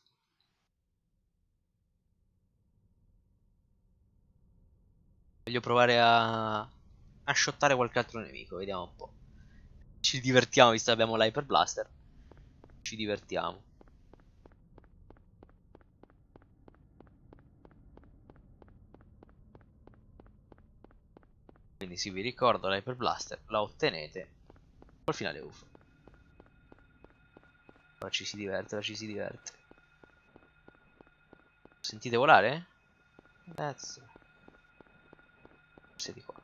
Voglio provare a shottare qualche altro nemico, vediamo un po'. Ci divertiamo, visto che abbiamo l'Hyper Blaster. Ci divertiamo. Quindi sì, vi ricordo, l'Hyper Blaster la ottenete col finale UFO. Ora ci si diverte, ora ci si diverte. Sentite volare? That's... Sei di qua.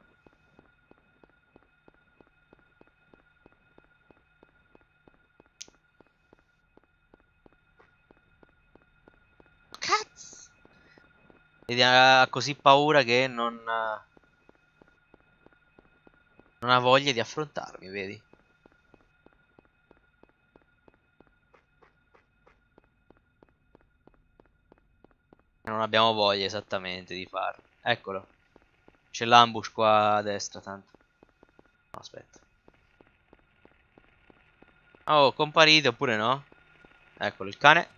Cazzo! Ed ha così paura che non ha voglia di affrontarmi, vedi? Non abbiamo voglia esattamente di farlo. Eccolo. C'è l'ambush qua a destra tanto. No, aspetta. Oh, comparite oppure no? Eccolo il cane.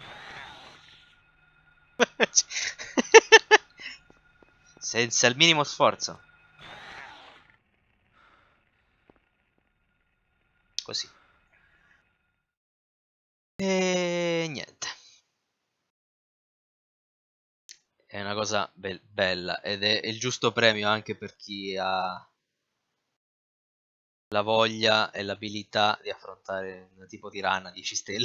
Senza il minimo sforzo. Così. E niente. È una cosa bella ed è il giusto premio anche per chi ha la voglia e l'abilità di affrontare un tipo di run a 10 stelle.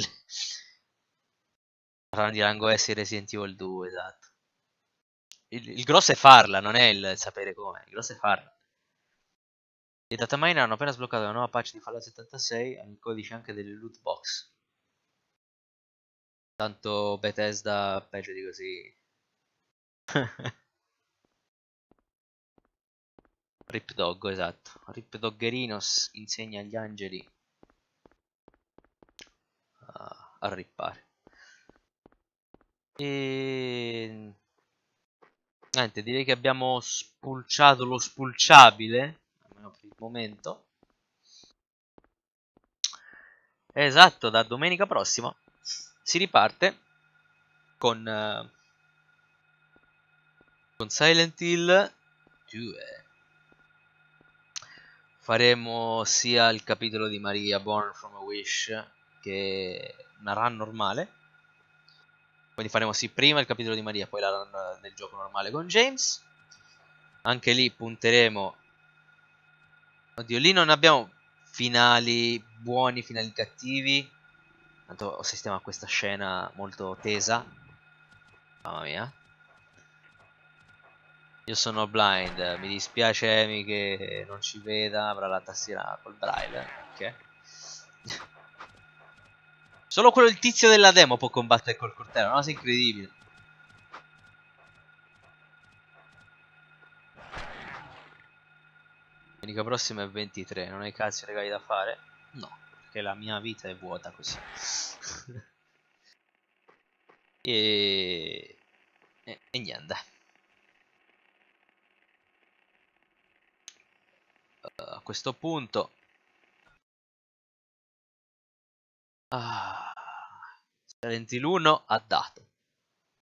Run di rango S in Resident Evil 2, esatto. Il grosso è farla, non è il sapere come. Il grosso è farla. I datamine hanno appena sbloccato la nuova patch di Fallout 76 e il codice anche delle loot box. Tanto Bethesda peggio di così. Rip Doggo, esatto. Rip Doggerinos insegna agli angeli a rippare. E niente, direi che abbiamo spulciato lo spulciabile, almeno per il momento. Esatto, da domenica prossima si riparte con Silent Hill 2. Faremo sia il capitolo di Maria Born from a Wish che una run normale. Quindi faremo sì prima il capitolo di Maria, poi la run del gioco normale con James. Anche lì punteremo. Oddio, lì non abbiamo finali buoni, finali cattivi. Tanto assistiamo a questa scena molto tesa. Mamma mia. Io sono blind, mi dispiace Amy che non ci veda, avrà la tastiera col braille. Ok. Solo quello, il tizio della demo, può combattere col coltello, una cosa incredibile. Domenica prossima è 23, non hai cazzi regali da fare? No, perché la mia vita è vuota così. e niente. A questo punto Silent Hill 1 ha dato.